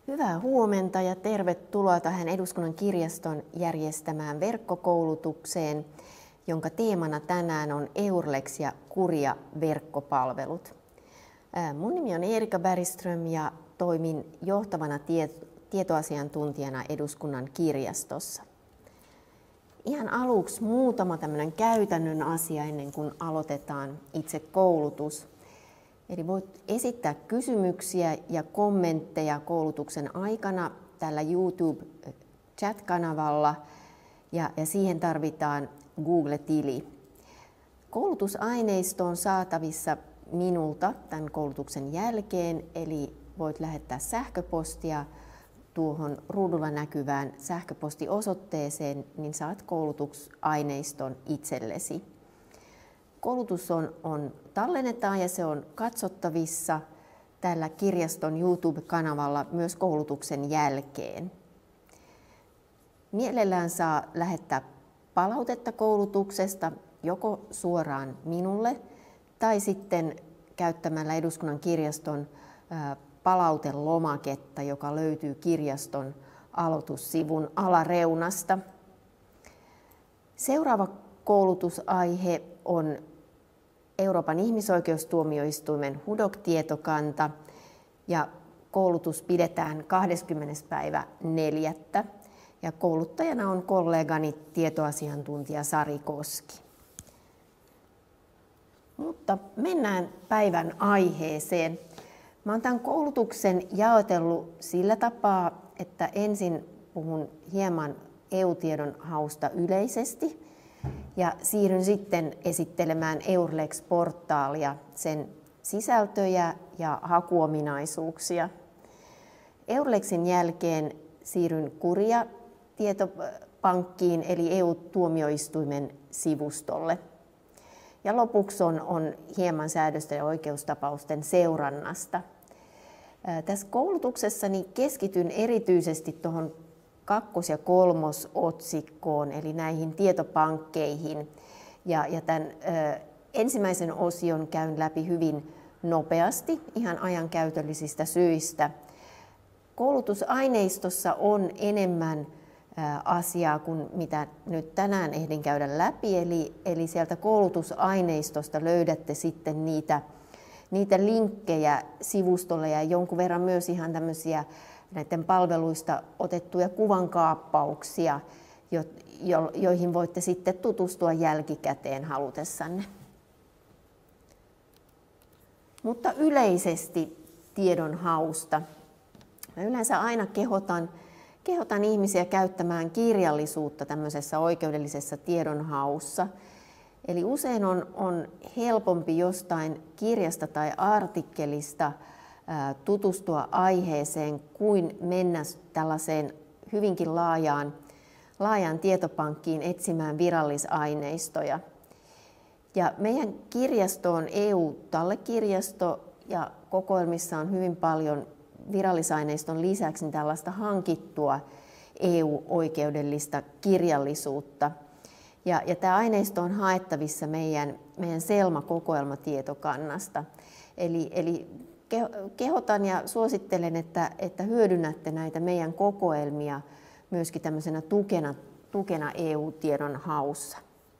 Hyvää huomenta ja tervetuloa tähän Eduskunnan kirjaston järjestämään verkkokoulutukseen, jonka teemana tänään on Eurlex ja Kuria verkkopalvelut. Mun nimi on Erika Bergström ja toimin johtavana tietoasiantuntijana Eduskunnan kirjastossa. Ihan aluksi muutama tämmöinen käytännön asia ennen kuin aloitetaan itse koulutus. Eli voit esittää kysymyksiä ja kommentteja koulutuksen aikana tällä YouTube-chat-kanavalla ja siihen tarvitaan Google-tili. Koulutusaineisto on saatavissa minulta tämän koulutuksen jälkeen, eli voit lähettää sähköpostia tuohon ruudulla näkyvään sähköpostiosoitteeseen, niin saat koulutusaineiston itsellesi. Koulutus tallennetaan ja se on katsottavissa tällä kirjaston YouTube-kanavalla myös koulutuksen jälkeen. Mielellään saa lähettää palautetta koulutuksesta joko suoraan minulle tai sitten käyttämällä Eduskunnan kirjaston palautelomaketta, joka löytyy kirjaston aloitussivun alareunasta. Seuraava koulutusaihe on Euroopan ihmisoikeustuomioistuimen HUDOC-tietokanta ja koulutus pidetään 20.4. ja kouluttajana on kollegani tietoasiantuntija Sari Koski. Mutta mennään päivän aiheeseen. Mä oon tämän koulutuksen jaotellut sillä tapaa, että ensin puhun hieman EU-tiedon hausta yleisesti ja siirryn sitten esittelemään Eurlex-portaalia, sen sisältöjä ja hakuominaisuuksia. Eurlexin jälkeen siirryn Kuria-tietopankkiin eli EU-tuomioistuimen sivustolle. Ja lopuksi on hieman säädösten ja oikeustapausten seurannasta. Tässä koulutuksessani keskityn erityisesti tuohon kakkos- ja kolmosotsikkoon, eli näihin tietopankkeihin. Ja tämän ensimmäisen osion käyn läpi hyvin nopeasti, ihan ajankäytöllisistä syistä. Koulutusaineistossa on enemmän asiaa kuin mitä nyt tänään ehdin käydä läpi, eli sieltä koulutusaineistosta löydätte sitten niitä linkkejä sivustolle ja jonkun verran myös ihan tämmöisiä näiden palveluista otettuja kuvankaappauksia, joihin voitte sitten tutustua jälkikäteen halutessanne. Mutta yleisesti tiedonhausta. Mä yleensä aina kehotan ihmisiä käyttämään kirjallisuutta tämmöisessä oikeudellisessa tiedonhaussa. Eli usein on helpompi jostain kirjasta tai artikkelista tutustua aiheeseen kuin mennä tällaiseen hyvinkin laajaan tietopankkiin etsimään virallisaineistoja. Ja meidän kirjasto on EU-tallekirjasto ja kokoelmissa on hyvin paljon virallisaineiston lisäksi tällaista hankittua EU-oikeudellista kirjallisuutta. Ja tämä aineisto on haettavissa meidän Selma-kokoelmatietokannasta. Eli kehotan ja suosittelen, että hyödynnätte näitä meidän kokoelmia myöskin tämmöisenä tukena EU-tiedon haussa.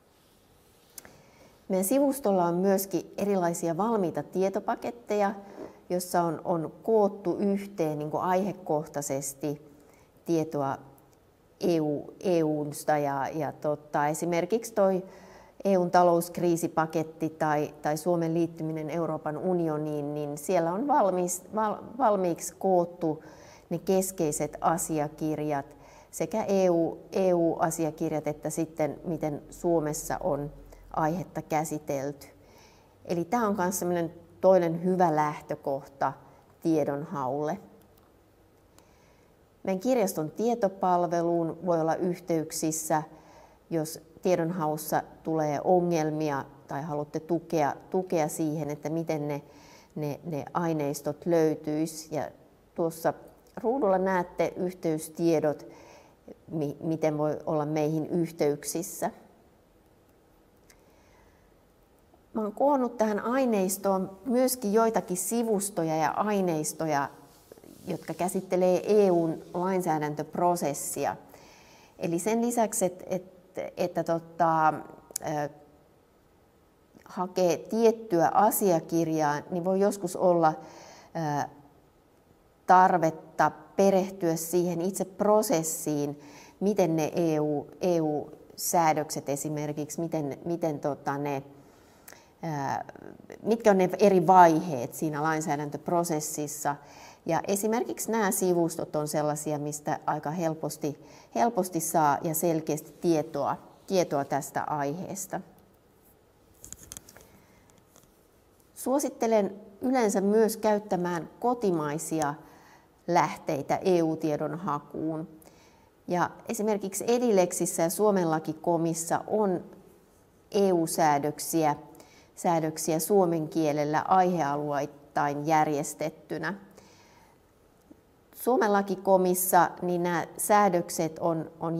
Meidän sivustolla on myöskin erilaisia valmiita tietopaketteja, jossa on koottu yhteen niin kuin aihekohtaisesti tietoa EU:sta esimerkiksi toi EUn talouskriisipaketti tai Suomen liittyminen Euroopan unioniin, niin siellä on valmiiksi koottu ne keskeiset asiakirjat, sekä EU-asiakirjat että sitten miten Suomessa on aihetta käsitelty. Eli tämä on myös sellainen toinen hyvä lähtökohta tiedonhaulle. Meidän kirjaston tietopalveluun voi olla yhteyksissä, jos tiedonhaussa tulee ongelmia tai haluatte tukea siihen, että miten ne aineistot löytyisi. Ja tuossa ruudulla näette yhteystiedot, miten voi olla meihin yhteyksissä. Mä oon koonnut tähän aineistoon myöskin joitakin sivustoja ja aineistoja, jotka käsittelee EUn lainsäädäntöprosessia. Eli sen lisäksi, että hakee tiettyä asiakirjaa, niin voi joskus olla tarvetta perehtyä siihen itse prosessiin, miten ne EU-säädökset esimerkiksi, mitkä on ne eri vaiheet siinä lainsäädäntöprosessissa. Ja esimerkiksi nämä sivustot on sellaisia, mistä aika helposti saa ja selkeästi tietoa tästä aiheesta. Suosittelen yleensä myös käyttämään kotimaisia lähteitä EU-tiedon hakuun. Ja esimerkiksi Edilexissä ja Suomen lakikomissa on EU-säädöksiä suomen kielellä aihealueittain järjestettynä. Suomen lakikomissa niin nämä säädökset on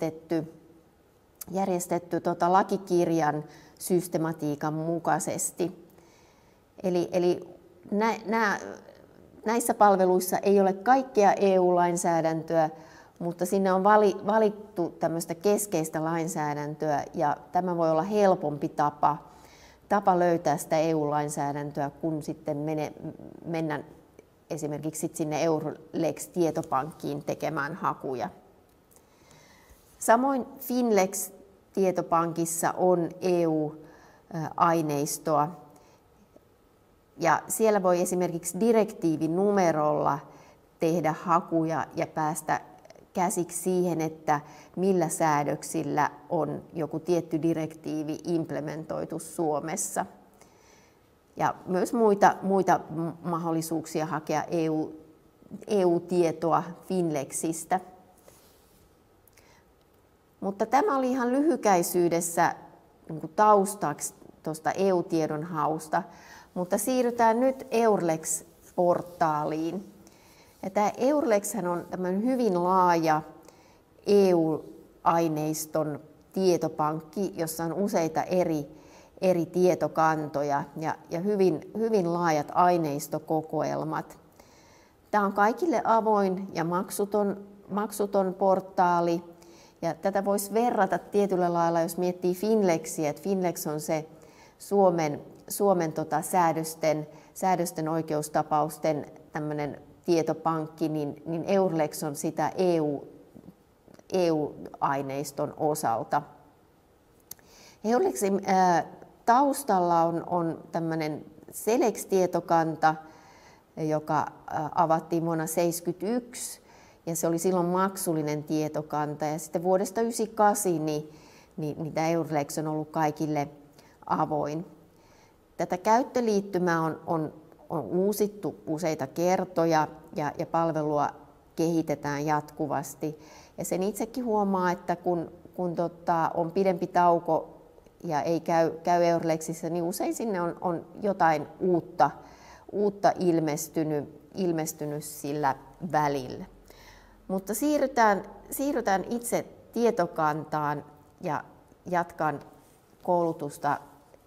järjestetty lakikirjan systematiikan mukaisesti. Eli näissä palveluissa ei ole kaikkea EU-lainsäädäntöä, mutta sinne on valittu tämmöistä keskeistä lainsäädäntöä, ja tämä voi olla helpompi tapa löytää sitä EU-lainsäädäntöä, kun sitten mennä esimerkiksi sinne Eurlex-tietopankkiin tekemään hakuja. Samoin Finlex-tietopankissa on EU-aineistoa, ja siellä voi esimerkiksi direktiivinumerolla tehdä hakuja ja päästä käsiksi siihen, että millä säädöksillä on joku tietty direktiivi implementoitu Suomessa. Ja myös muita mahdollisuuksia hakea EU-tietoa Finlexistä. Mutta tämä oli ihan lyhykäisyydessä taustaksi tuosta EU-tiedon hausta, mutta siirrytään nyt Eurlex-portaaliin. Ja tämä Eurlexhän on tämmöinen hyvin laaja EU-aineiston tietopankki, jossa on useita eri tietokantoja ja hyvin laajat aineistokokoelmat. Tämä on kaikille avoin ja maksuton portaali. Ja tätä voisi verrata tietyllä lailla, jos miettii Finlexiä, että Finlex on se Suomen säädösten oikeustapausten tämmöinen tietopankki, niin Eurlex on sitä EU-aineiston osalta. Eurlexin taustalla on tämmöinen Selex-tietokanta, joka avattiin vuonna 1971, ja se oli silloin maksullinen tietokanta. Ja sitten vuodesta 1998 niin tämä Eurlex on ollut kaikille avoin. Tätä käyttöliittymää on uusittu useita kertoja ja palvelua kehitetään jatkuvasti. Ja sen itsekin huomaa, että kun on pidempi tauko ja ei käy Eurlexissä, niin usein sinne on jotain uutta ilmestynyt sillä välillä. Mutta siirrytään itse tietokantaan ja jatkan koulutusta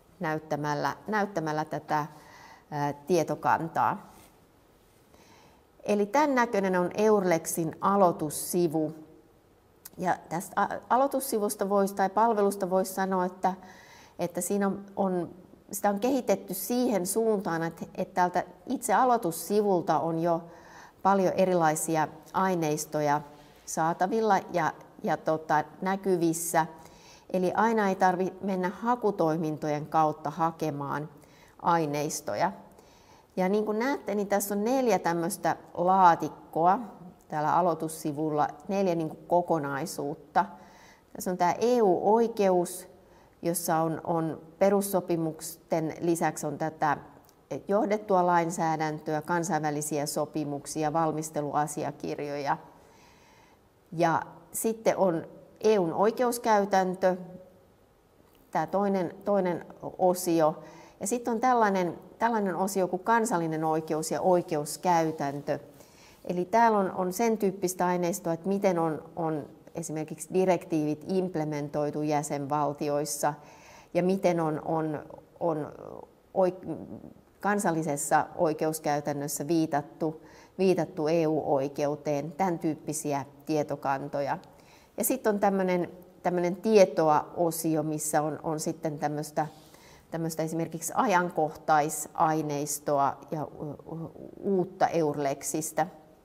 näyttämällä tätä tietokantaa. Eli tämän näköinen on Eurlexin aloitussivu. Ja tästä aloitussivusta tai palvelusta voisi sanoa, että sitä on kehitetty siihen suuntaan, että täältä itse aloitussivulta on jo paljon erilaisia aineistoja saatavilla ja näkyvissä. Eli aina ei tarvitse mennä hakutoimintojen kautta hakemaan aineistoja. Ja niin kuin näette, niin tässä on 4 tämmöistä laatikkoa täällä aloitussivulla, 4 niin kuin kokonaisuutta. Tässä on tämä EU-oikeus, jossa on perussopimusten lisäksi on tätä johdettua lainsäädäntöä, kansainvälisiä sopimuksia, valmisteluasiakirjoja. Ja sitten on EUn oikeuskäytäntö, tämä toinen osio. Ja sitten on tällainen osio kuin kansallinen oikeus ja oikeuskäytäntö. Eli täällä on sen tyyppistä aineistoa, että miten on esimerkiksi direktiivit implementoitu jäsenvaltioissa ja miten on kansallisessa oikeuskäytännössä viitattu EU-oikeuteen, tämän tyyppisiä tietokantoja. Ja sitten on tämmöinen tietoa-osio, missä on sitten tämmöistä esimerkiksi ajankohtaisaineistoa ja uutta EURLEXistä.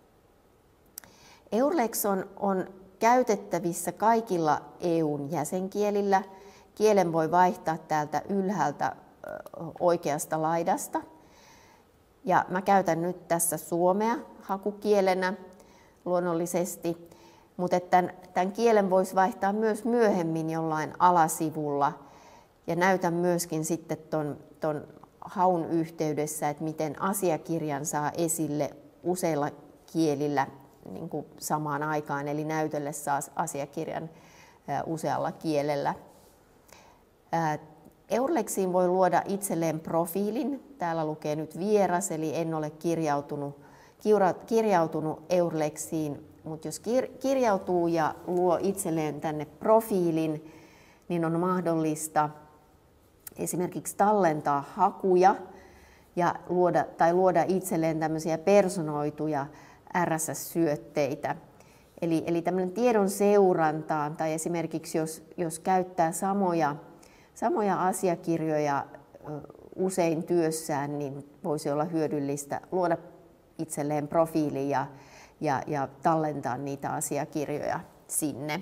EURLEX on käytettävissä kaikilla EUn jäsenkielillä. Kielen voi vaihtaa täältä ylhäältä oikeasta laidasta. Ja mä käytän nyt tässä suomea hakukielenä luonnollisesti, mutta tämän kielen voisi vaihtaa myös myöhemmin jollain alasivulla. Ja näytän myöskin sitten ton haun yhteydessä, että miten asiakirjan saa esille useilla kielillä niin kuin samaan aikaan, eli näytölle saa asiakirjan usealla kielellä. EURLEXiin voi luoda itselleen profiilin. Täällä lukee nyt vieras, eli en ole kirjautunut EURLEXiin, mutta jos kirjautuu ja luo itselleen tänne profiilin, niin on mahdollista esimerkiksi tallentaa hakuja ja luoda itselleen tämmöisiä personoituja RSS-syötteitä. Eli tämmöinen tiedon seurantaan tai esimerkiksi jos käyttää samoja asiakirjoja usein työssään, niin voisi olla hyödyllistä luoda itselleen profiili ja tallentaa niitä asiakirjoja sinne.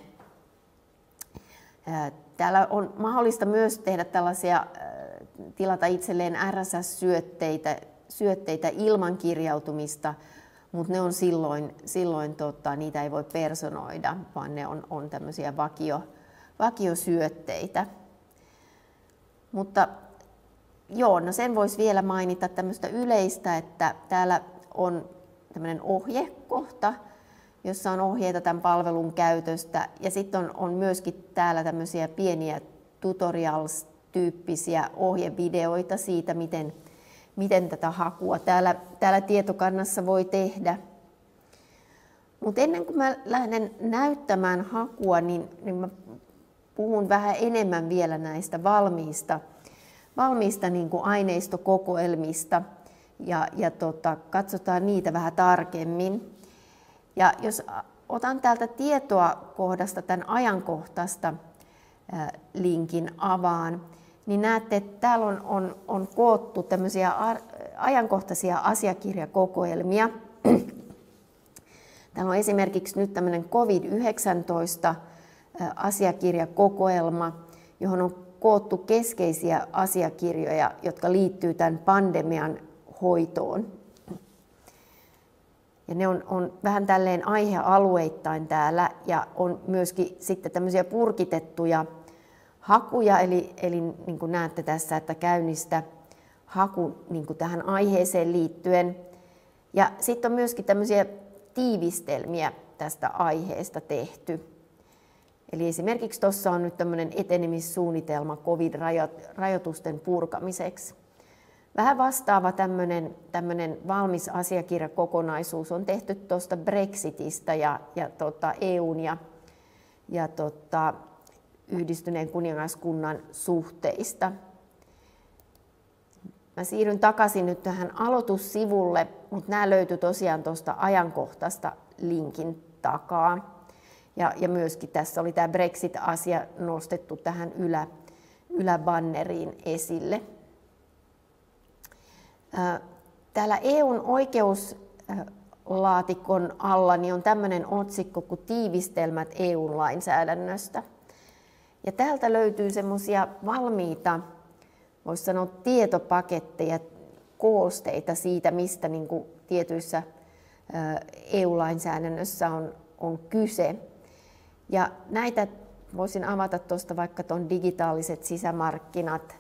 Täällä on mahdollista myös tehdä tilata itselleen RSS-syötteitä ilman kirjautumista, mutta ne on silloin niitä ei voi personoida, vaan ne on tämmöisiä vakiosyötteitä. Mutta joo, no sen voisi vielä mainita tämmöistä yleistä, että täällä on tämmöinen ohjekohta, jossa on ohjeita tämän palvelun käytöstä. Ja sitten on myöskin täällä tämmöisiä pieniä tutorials-tyyppisiä ohjevideoita siitä, miten tätä hakua täällä tietokannassa voi tehdä. Mutta ennen kuin mä lähden näyttämään hakua, niin mä puhun vähän enemmän vielä näistä valmiista niin kuin aineistokokoelmista ja katsotaan niitä vähän tarkemmin. Ja jos otan täältä tietoa kohdasta tämän ajankohtaista linkin avaan, niin näette, että täällä on koottu tämmöisiä ajankohtaisia asiakirjakokoelmia. Täällä on esimerkiksi nyt tämmöinen COVID-19 asiakirjakokoelma, johon on koottu keskeisiä asiakirjoja, jotka liittyy tämän pandemian hoitoon. Ja ne on vähän tälleen aihealueittain täällä ja on myöskin sitten tämmöisiä purkitettuja hakuja, eli niin kuin näette tässä, että käynnistä haku niin kuin tähän aiheeseen liittyen. Ja sitten on myöskin tämmöisiä tiivistelmiä tästä aiheesta tehty. Eli esimerkiksi tuossa on nyt tämmöinen etenemissuunnitelma COVID-rajoitusten purkamiseksi. Vähän vastaava tämmöinen valmis asiakirjakokonaisuus on tehty tuosta Brexitistä ja EUn ja Yhdistyneen kuningaskunnan suhteista. Mä siirryn takaisin nyt tähän aloitussivulle, mutta nämä löytyi tosiaan tuosta ajankohtaista linkin takaa. Ja myöskin tässä oli tämä Brexit-asia nostettu tähän yläbanneriin esille. Täällä EUn oikeuslaatikon alla niin on tämmöinen otsikko kuin tiivistelmät EUn lainsäädännöstä. Ja täältä löytyy semmoisia valmiita, voisi sanoa tietopaketteja, koosteita siitä, mistä niin kuin tietyissä EU-lainsäädännössä on kyse. Ja näitä voisin avata tuosta vaikka tuon digitaaliset sisämarkkinat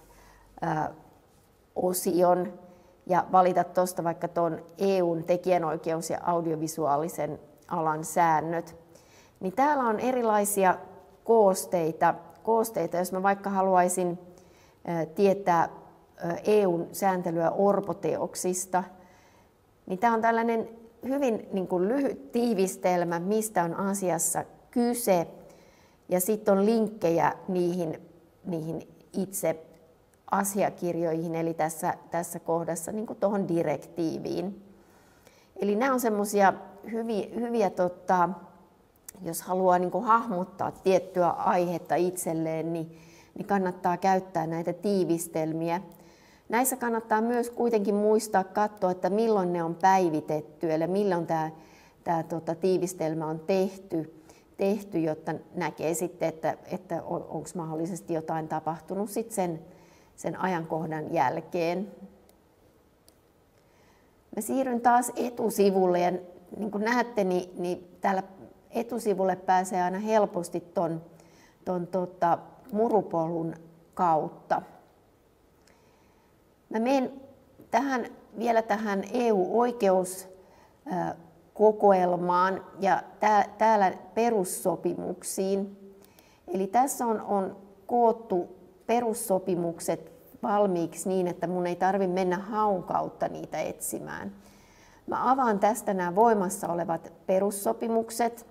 osion ja valita tuosta vaikka tuon EUn tekijänoikeus- ja audiovisuaalisen alan säännöt. Niin täällä on erilaisia koosteita. Jos mä vaikka haluaisin tietää EUn sääntelyä orpoteoksista, niin tämä on tällainen hyvin niin kuin lyhyt tiivistelmä, mistä on asiassa kyse, ja sitten on linkkejä niihin itse asiakirjoihin, eli tässä kohdassa niin kuin tuohon direktiiviin. Eli nämä on semmoisia hyviä jos haluaa niin kuin hahmottaa tiettyä aihetta itselleen, niin kannattaa käyttää näitä tiivistelmiä. Näissä kannattaa myös kuitenkin muistaa katsoa, että milloin ne on päivitetty, eli milloin tämä tiivistelmä on tehty, jotta näkee sitten, että onko mahdollisesti jotain tapahtunut sitten sen ajankohdan jälkeen. Mä siirryn taas etusivulle ja niin kuin näette, niin täällä etusivulle pääsee aina helposti ton murupolun kautta. Mä menen vielä tähän EU-oikeuskokoelmaan ja täällä perussopimuksiin. Eli tässä on koottu perussopimukset valmiiksi niin, että mun ei tarvitse mennä haun kautta niitä etsimään. Mä avaan tästä nämä voimassa olevat perussopimukset.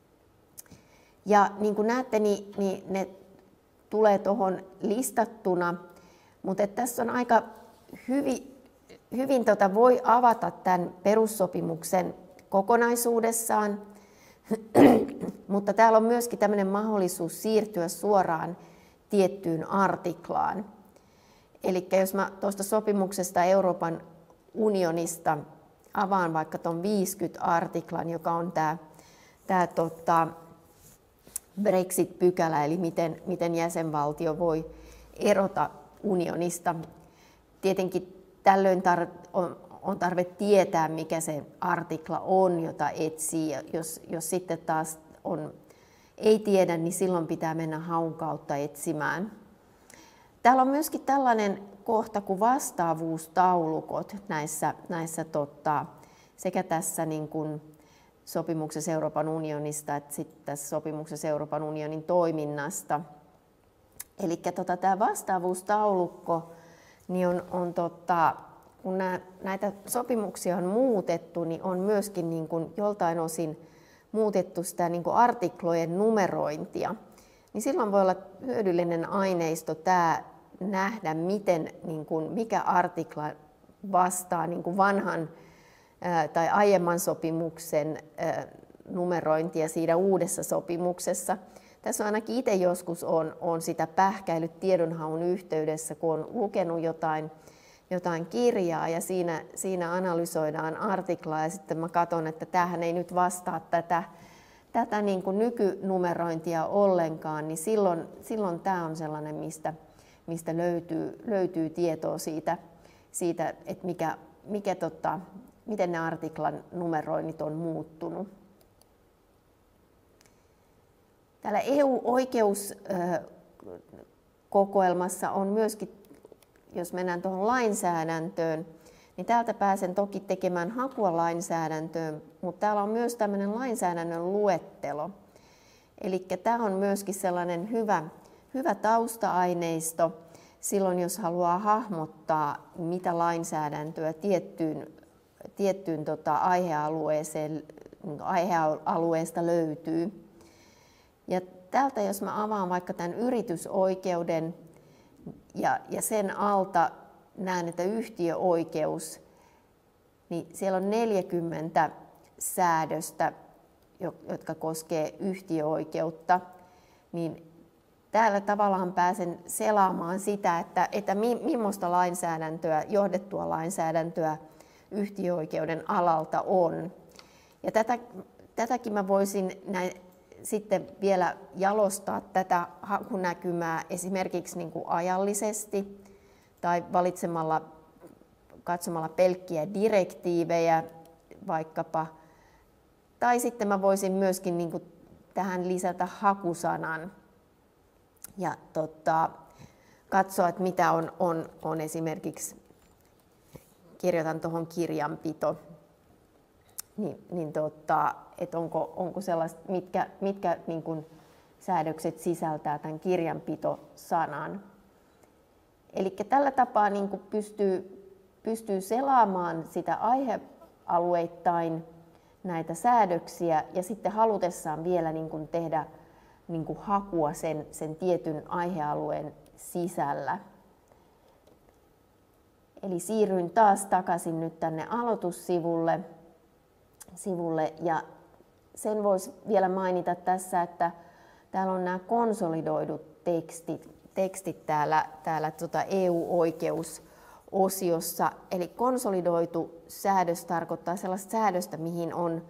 Ja niin kuin näette, niin ne tulee tuohon listattuna, mutta tässä on aika hyvin voi avata tämän perussopimuksen kokonaisuudessaan, mutta täällä on myöskin tämmöinen mahdollisuus siirtyä suoraan tiettyyn artiklaan. Eli jos mä tuosta sopimuksesta Euroopan unionista avaan vaikka tuon 50 artiklan, joka on tämä Brexit-pykälä, eli miten jäsenvaltio voi erota unionista. Tietenkin tällöin on tarve tietää, mikä se artikla on, jota etsii. Jos sitten taas ei tiedä, niin silloin pitää mennä haun kautta etsimään. Täällä on myöskin tällainen kohta kuin vastaavuustaulukot näissä sekä tässä niin kuin sopimuksessa Euroopan unionista että sitten tässä sopimuksessa Euroopan unionin toiminnasta. Eli tämä vastaavuustaulukko niin kun näitä sopimuksia on muutettu, niin on myöskin niin kuin joltain osin muutettu sitä niin kuin artiklojen numerointia. Niin silloin voi olla hyödyllinen aineisto tämä nähdä, mikä artikla vastaa niin kuin vanhan tai aiemman sopimuksen numerointia siinä uudessa sopimuksessa. Tässä on ainakin itse joskus on sitä pähkäillyt tiedonhaun yhteydessä, kun on lukenut jotain kirjaa ja siinä analysoidaan artiklaa ja sitten mä katson, että tämähän ei nyt vastaa tätä niin kuin nykynumerointia ollenkaan, niin silloin tämä on sellainen, mistä löytyy tietoa siitä että miten ne artiklan numeroinnit on muuttunut. Täällä EU-oikeuskokoelmassa on myöskin, jos mennään tuohon lainsäädäntöön, niin täältä pääsen toki tekemään hakua lainsäädäntöön, mutta täällä on myös tämmöinen lainsäädännön luettelo. Eli tämä on myöskin sellainen hyvä tausta-aineisto silloin, jos haluaa hahmottaa, mitä lainsäädäntöä tiettyyn aihealueesta löytyy. Ja täältä, jos mä avaan vaikka tämän yritysoikeuden ja sen alta näen, että yhtiöoikeus, niin siellä on 40 säädöstä, jotka koskee yhtiöoikeutta, niin täällä tavallaan pääsen selaamaan sitä, että millaista lainsäädäntöä, johdettua lainsäädäntöä yhtiöoikeuden alalta on. Ja tätäkin mä voisin sitten vielä jalostaa tätä hakunäkymää esimerkiksi niin kuin ajallisesti tai katsomalla pelkkiä direktiivejä vaikkapa. Tai sitten mä voisin myöskin niin kuin tähän lisätä hakusanan ja katsoa, että mitä on esimerkiksi, kirjoitan tuohon kirjanpito, että onko sellaista, mitkä niin kuin säädökset sisältää tämän kirjanpitosanan. Eli tällä tapaa niin kuin pystyy selaamaan sitä aihealueittain näitä säädöksiä ja sitten halutessaan vielä niin kuin tehdä niin kuin hakua sen tietyn aihealueen sisällä. Eli siirryin taas takaisin nyt tänne aloitussivulle ja sen voisi vielä mainita tässä, että täällä on nämä konsolidoidut tekstit täällä EU-oikeusosiossa. Eli konsolidoitu säädös tarkoittaa sellaista säädöstä, mihin on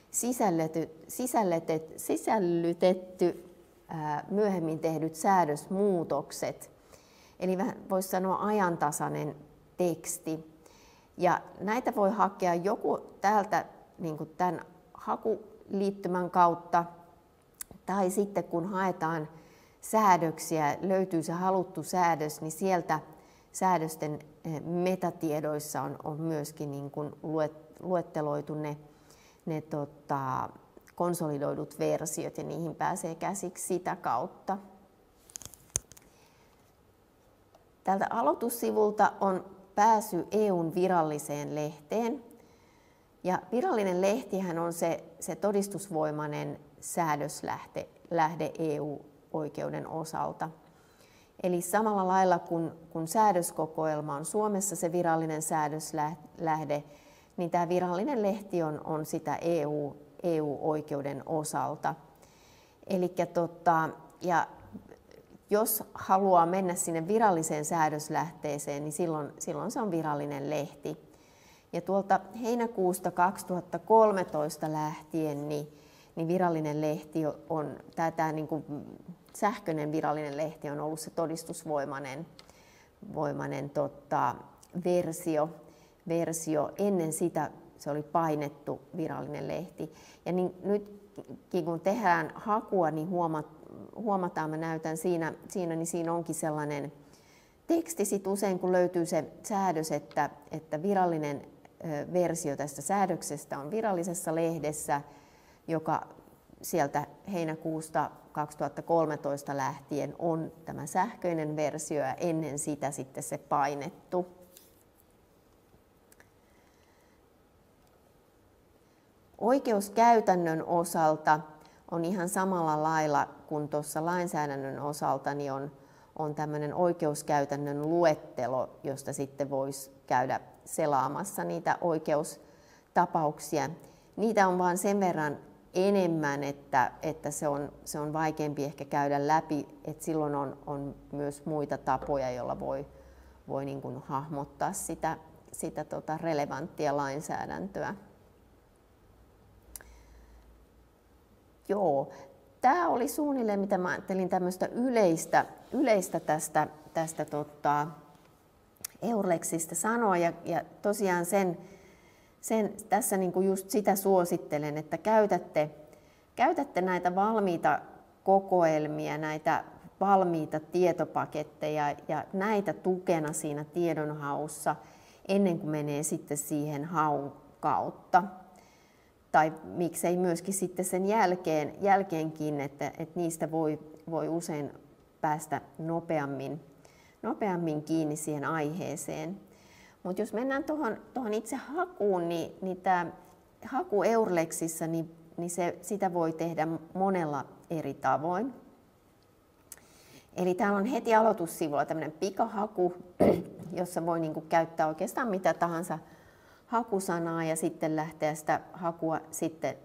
sisällytetty myöhemmin tehdyt säädösmuutokset. Eli voisi sanoa ajantasainen teksti. Ja näitä voi hakea joku täältä niin kuin tämän hakuliittymän kautta, tai sitten kun haetaan säädöksiä, löytyy se haluttu säädös, niin sieltä säädösten metatiedoissa on myöskin niin kuin luetteloitu ne konsolidoidut versiot, ja niihin pääsee käsiksi sitä kautta. Tältä aloitussivulta on pääsy EUn viralliseen lehteen. Ja virallinen lehtihän on se todistusvoimainen säädöslähde EU-oikeuden osalta. Eli samalla lailla kun säädöskokoelma on Suomessa se virallinen säädöslähde, niin tämä virallinen lehti on sitä EU-oikeuden osalta. Ja jos haluaa mennä sinne viralliseen säädöslähteeseen, niin silloin se on virallinen lehti. Ja tuolta heinäkuusta 2013 lähtien niin virallinen lehti on, tämä niin kuin sähköinen virallinen lehti on ollut se todistusvoimainen versio. Ennen sitä se oli painettu virallinen lehti. Ja nytkin kun tehdään hakua, niin huomataan, mä näytän siinä niin siinä onkin sellainen teksti sit usein, kun löytyy se säädös, että virallinen versio tästä säädöksestä on virallisessa lehdessä, joka sieltä heinäkuusta 2013 lähtien on tämä sähköinen versio ja ennen sitä sitten se painettu. Oikeuskäytännön osalta on ihan samalla lailla kuin tuossa lainsäädännön osalta, niin on tämmöinen oikeuskäytännön luettelo, josta sitten voisi käydä selaamassa niitä oikeustapauksia. Niitä on vaan sen verran enemmän, että se on vaikeampi ehkä käydä läpi, että silloin on myös muita tapoja, joilla voi niin kuin hahmottaa sitä relevanttia lainsäädäntöä. Joo, tämä oli suunnilleen, mitä mä ajattelin tämmöistä yleistä tästä EURlexistä sanoa, ja tosiaan sen tässä niinku just sitä suosittelen, että käytätte näitä valmiita kokoelmia, näitä valmiita tietopaketteja ja näitä tukena siinä tiedonhaussa ennen kuin menee sitten siihen haun kautta. Tai miksei myöskin sitten sen jälkeenkin, että niistä voi usein päästä nopeammin kiinni siihen aiheeseen. Mutta jos mennään tuohon itse hakuun, niin tämä haku EURlexissa, niin sitä voi tehdä monella eri tavoin. Eli täällä on heti aloitussivulla tämmöinen pikahaku, jossa voi niinku käyttää oikeastaan mitä tahansa hakusanaa ja sitten lähteä sitä hakua sitten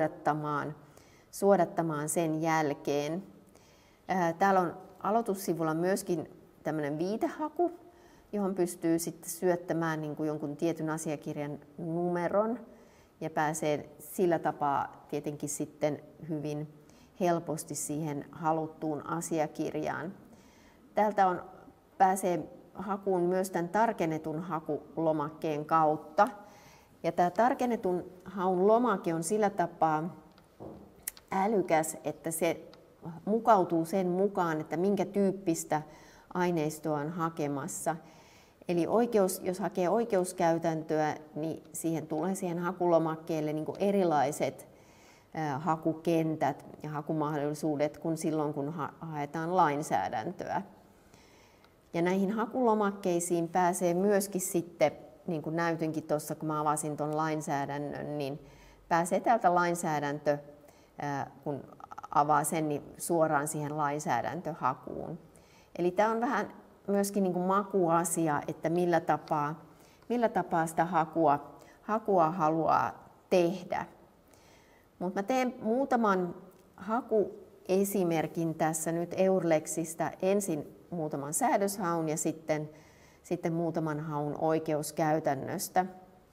suodattamaan sen jälkeen. Täällä on aloitussivulla myöskin tämmöinen viitehaku, johon pystyy sitten syöttämään niin kuin jonkun tietyn asiakirjan numeron ja pääsee sillä tapaa tietenkin sitten hyvin helposti siihen haluttuun asiakirjaan. Täältä pääsee hakuun myös tämän tarkennetun hakulomakkeen kautta. Ja tämä tarkennetun haun lomake on sillä tapaa älykäs, että se mukautuu sen mukaan, että minkä tyyppistä aineistoa on hakemassa. Eli jos hakee oikeuskäytäntöä, niin siihen hakulomakkeelle niin kuin erilaiset hakukentät ja hakumahdollisuudet kuin silloin, kun haetaan lainsäädäntöä. Ja näihin hakulomakkeisiin pääsee myöskin sitten, niin kuin näytinkin tuossa, kun mä avasin tuon lainsäädännön, niin pääsee täältä lainsäädäntö, kun avaa sen, niin suoraan siihen lainsäädäntöhakuun. Eli tämä on myöskin niin kuin makuasia, että millä tapaa sitä hakua haluaa tehdä. Mutta mä teen muutaman hakuesimerkin tässä nyt EUR-leksistä. Ensin muutaman säädöshaun ja sitten muutaman haun oikeuskäytännöstä.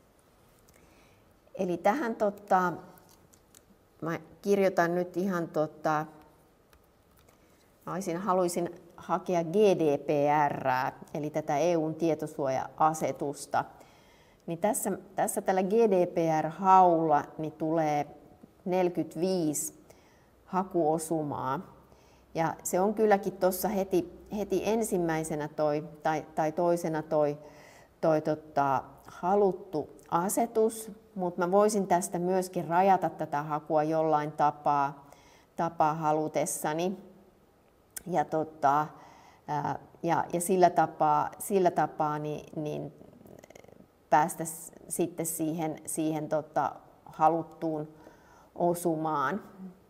Eli tähän mä kirjoitan nyt ihan haluaisin hakea GDPR, eli tätä EUn tietosuoja-asetusta. Niin tässä tällä GDPR-haulla niin tulee 45 hakuosumaa. Ja se on kylläkin tuossa heti ensimmäisenä tai toisena toi haluttu asetus, mutta mä voisin tästä myöskin rajata tätä hakua jollain tapaa halutessani. Ja sillä tapaa niin päästä sitten siihen haluttuun osumaan.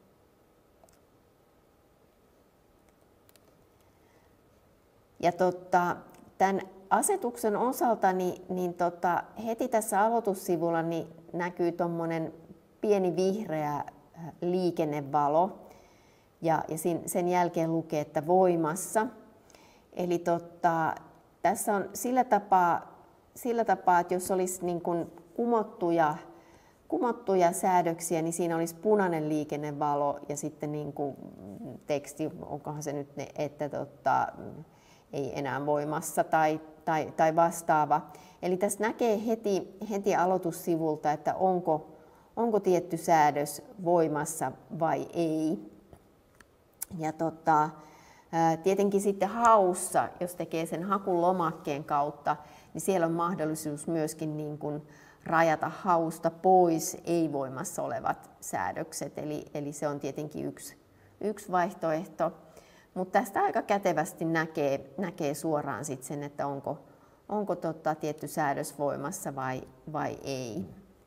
Ja tämän asetuksen osalta niin heti tässä aloitussivulla niin näkyy tuommoinen pieni vihreä liikennevalo. Ja sen jälkeen lukee, että voimassa. Eli tässä on sillä tapaa, että jos olisi niin kuin kumottuja säädöksiä, niin siinä olisi punainen liikennevalo ja sitten niin kuin teksti, onkohan se nyt että ei enää voimassa tai vastaava. Eli tässä näkee heti aloitussivulta, että onko tietty säädös voimassa vai ei. Ja tietenkin sitten haussa, jos tekee sen hakulomakkeen kautta, niin siellä on mahdollisuus myöskin niin kuin rajata hausta pois ei-voimassa olevat säädökset. Eli se on tietenkin yksi vaihtoehto. Mutta tästä aika kätevästi näkee suoraan sit sen, että onko tietty säädös voimassa vai ei.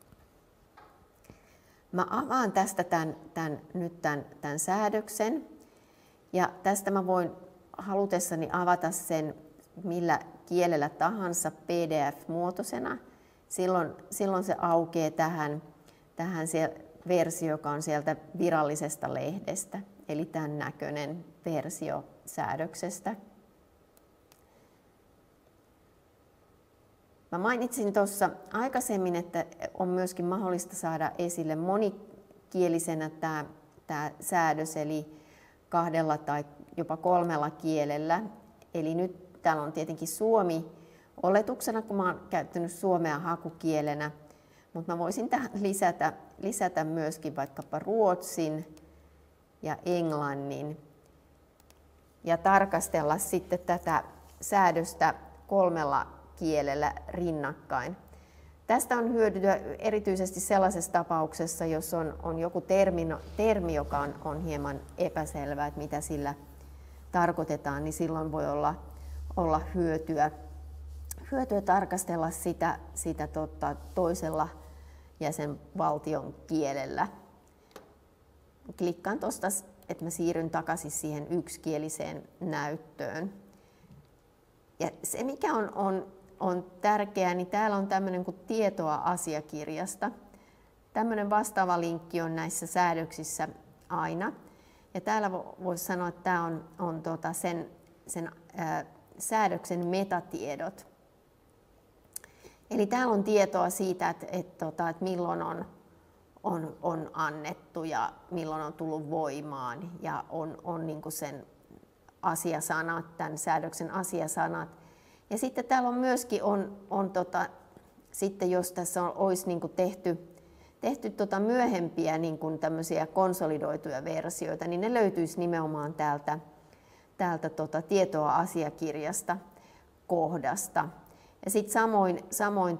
Mä avaan tästä tämän säädöksen. Ja tästä mä voin halutessani avata sen millä kielellä tahansa PDF-muotoisena. Silloin se aukeaa tähän versio, joka on sieltä virallisesta lehdestä, eli tämän näköinen versio säädöksestä. Mä mainitsin tuossa aikaisemmin, että on myöskin mahdollista saada esille monikielisenä tämä säädös, eli 2 tai jopa 3 kielellä. Eli nyt täällä on tietenkin suomi oletuksena, kun mä oon käyttänyt suomea hakukielenä, mutta mä voisin tähän lisätä myöskin vaikkapa ruotsin ja englannin ja tarkastella sitten tätä säädöstä 3 kielellä rinnakkain. Tästä on hyötyä erityisesti sellaisessa tapauksessa, jos on joku termi, joka on hieman epäselvä, että mitä sillä tarkoitetaan, niin silloin voi olla hyötyä tarkastella sitä toisella jäsenvaltion kielellä. Klikkaan tuosta, että mä siirryn takaisin siihen yksikieliseen näyttöön. Ja se mikä on tärkeää, niin täällä on tämmöinen kuin tietoa asiakirjasta. Tämmöinen vastaava linkki on näissä säädöksissä aina. Ja täällä voisi sanoa, että tämä on sen säädöksen metatiedot. Eli täällä on tietoa siitä, että milloin on annettu ja milloin on tullut voimaan. Ja on niin kuin sen asiasanat, tämän säädöksen asiasanat. Ja sitten täällä on myöskin, sitten jos tässä olisi niin kuin tehty myöhempiä niin kuin tämmöisiä konsolidoituja versioita, niin ne löytyisi nimenomaan täältä tietoa asiakirjasta kohdasta. Ja sitten samoin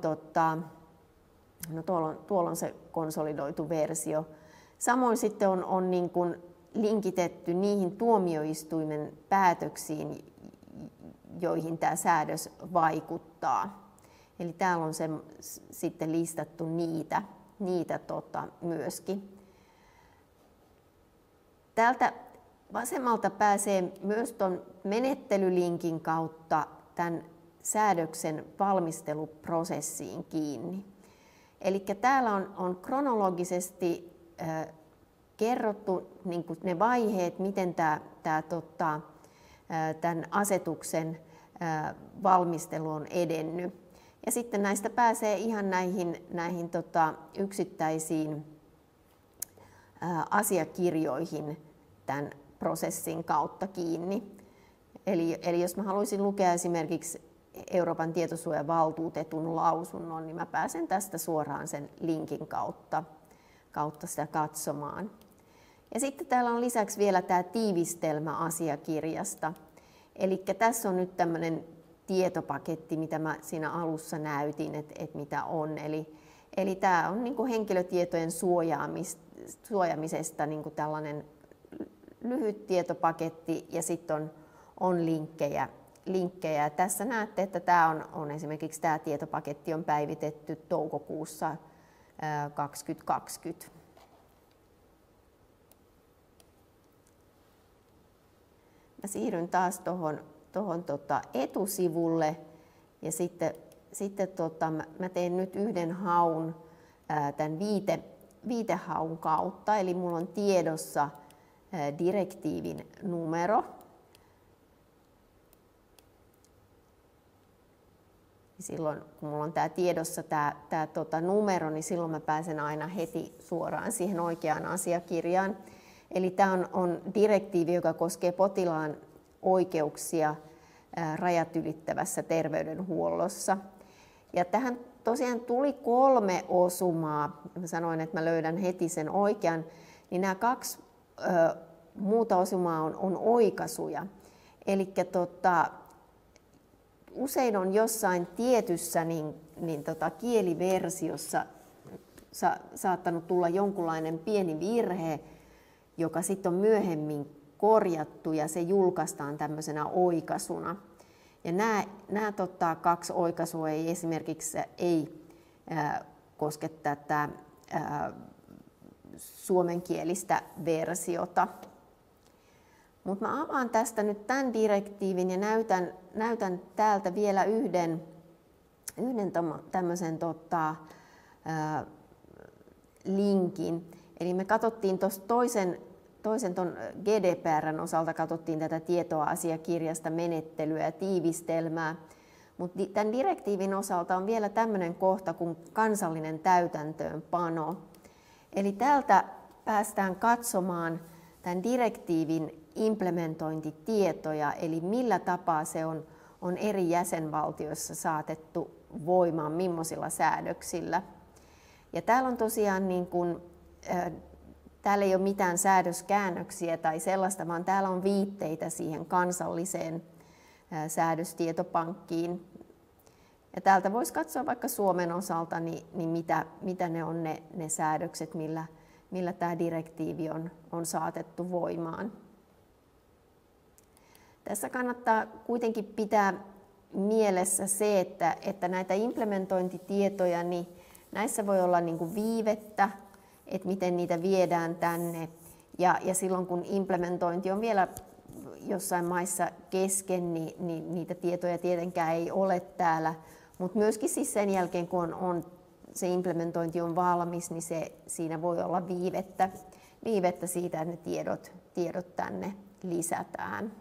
no tuolla on se konsolidoitu versio. Samoin sitten on niin kuin linkitetty niihin tuomioistuimen päätöksiin, joihin tämä säädös vaikuttaa. Eli täällä on sitten listattu niitä myöskin. Täältä vasemmalta pääsee myös tuon menettelylinkin kautta tämän säädöksen valmisteluprosessiin kiinni. Eli täällä on kronologisesti kerrottu niin kuin ne vaiheet, miten tämän asetuksen valmistelu on edennyt. Ja sitten näistä pääsee ihan näihin yksittäisiin asiakirjoihin tämän prosessin kautta kiinni. Eli jos mä haluaisin lukea esimerkiksi Euroopan tietosuojavaltuutetun lausunnon, niin mä pääsen tästä suoraan sen linkin kautta sitä katsomaan. Ja sitten täällä on lisäksi vielä tämä tiivistelmä asiakirjasta. Eli tässä on nyt tämmöinen tietopaketti, mitä mä siinä alussa näytin, että mitä on. Eli tämä on niin kuin henkilötietojen suojaamisesta niin kuin tällainen lyhyt tietopaketti ja sitten on linkkejä. Tässä näette, että tämä on esimerkiksi tämä tietopaketti on päivitetty toukokuussa 2020. Mä siirryn taas tuohon etusivulle ja sitten mä teen nyt yhden haun tämän viitehaun kautta, eli mulla on tiedossa direktiivin numero. Silloin kun mulla on tiedossa tämä numero, niin silloin mä pääsen aina heti suoraan siihen oikeaan asiakirjaan. Eli tämä on direktiivi, joka koskee potilaan oikeuksia rajat ylittävässä terveydenhuollossa. Ja tähän tosiaan tuli 3 osumaa. Mä sanoin, että mä löydän heti sen oikean. Niin nämä 2 muuta osumaa on oikaisuja. Eli usein on jossain tietyssä kieliversiossa saattanut tulla jonkunlainen pieni virhe, joka sitten on myöhemmin korjattu ja se julkaistaan tämmöisenä oikaisuna. Ja nämä 2 oikaisua ei esimerkiksi koske tätä suomenkielistä versiota. Mutta mä avaan tästä nyt tämän direktiivin ja näytän täältä vielä yhden tämmöisen linkin. Eli me katsottiin tuossa toisen ton GDPR:n osalta katsottiin tätä tietoa asiakirjasta, menettelyä ja tiivistelmää. Mutta tämän direktiivin osalta on vielä tämmöinen kohta kuin kansallinen täytäntöönpano. Eli täältä päästään katsomaan tämän direktiivin implementointitietoja, eli millä tapaa se on eri jäsenvaltioissa saatettu voimaan, millaisilla säädöksillä. Ja täällä on tosiaan täällä ei ole mitään säädöskäännöksiä tai sellaista, vaan täällä on viitteitä siihen kansalliseen säädöstietopankkiin. Ja täältä voisi katsoa vaikka Suomen osalta, niin mitä ne on ne säädökset, millä tämä direktiivi on saatettu voimaan. Tässä kannattaa kuitenkin pitää mielessä se, että näitä implementointitietoja, niin näissä voi olla viivettä, että miten niitä viedään tänne. Ja silloin kun implementointi on vielä jossain maissa kesken, niin niitä tietoja tietenkään ei ole täällä. Mutta myöskin siis sen jälkeen, kun se implementointi on valmis, niin siinä voi olla viivettä siitä, että ne tiedot tänne lisätään.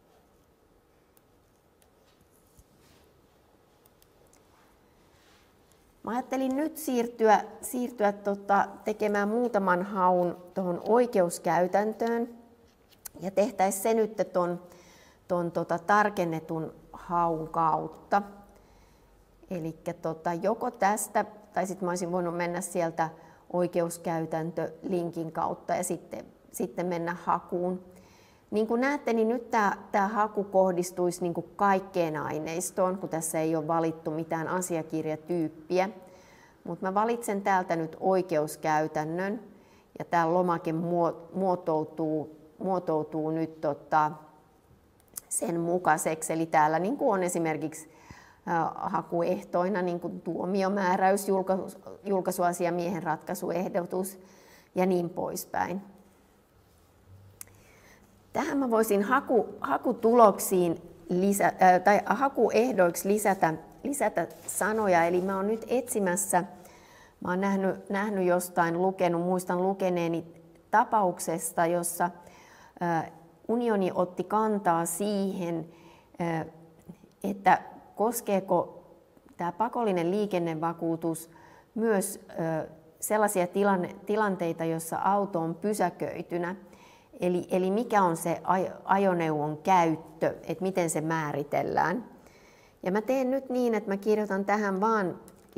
Mä ajattelin nyt siirtyä tekemään muutaman haun tuohon oikeuskäytäntöön ja tehtäisiin se nyt ton tarkennetun haun kautta. Eli joko tästä, tai sitten mä olisin voinut mennä sieltä oikeuskäytäntölinkin kautta ja sitten mennä hakuun. Niin kuin näette, niin nyt tämä haku kohdistuisi kaikkeen aineistoon, kun tässä ei ole valittu mitään asiakirjatyyppiä. Mutta mä valitsen täältä nyt oikeuskäytännön, ja tämä lomake muotoutuu nyt sen mukaiseksi. Eli täällä on esimerkiksi hakuehtoina tuomiomääräys, julkaisuasiamiehen ratkaisuehdotus ja niin poispäin. Tähän mä voisin hakutuloksiin tai hakuehdoiksi lisätä sanoja. Eli mä oon nyt etsimässä, mä oon nähnyt jostain, muistan lukeneeni tapauksesta, jossa unioni otti kantaa siihen, että koskeeko tämä pakollinen liikennevakuutus myös sellaisia tilanteita, jossa auto on pysäköitynä. Eli mikä on se ajoneuvon käyttö, että miten se määritellään. Ja mä teen nyt niin, että mä kirjoitan tähän vaan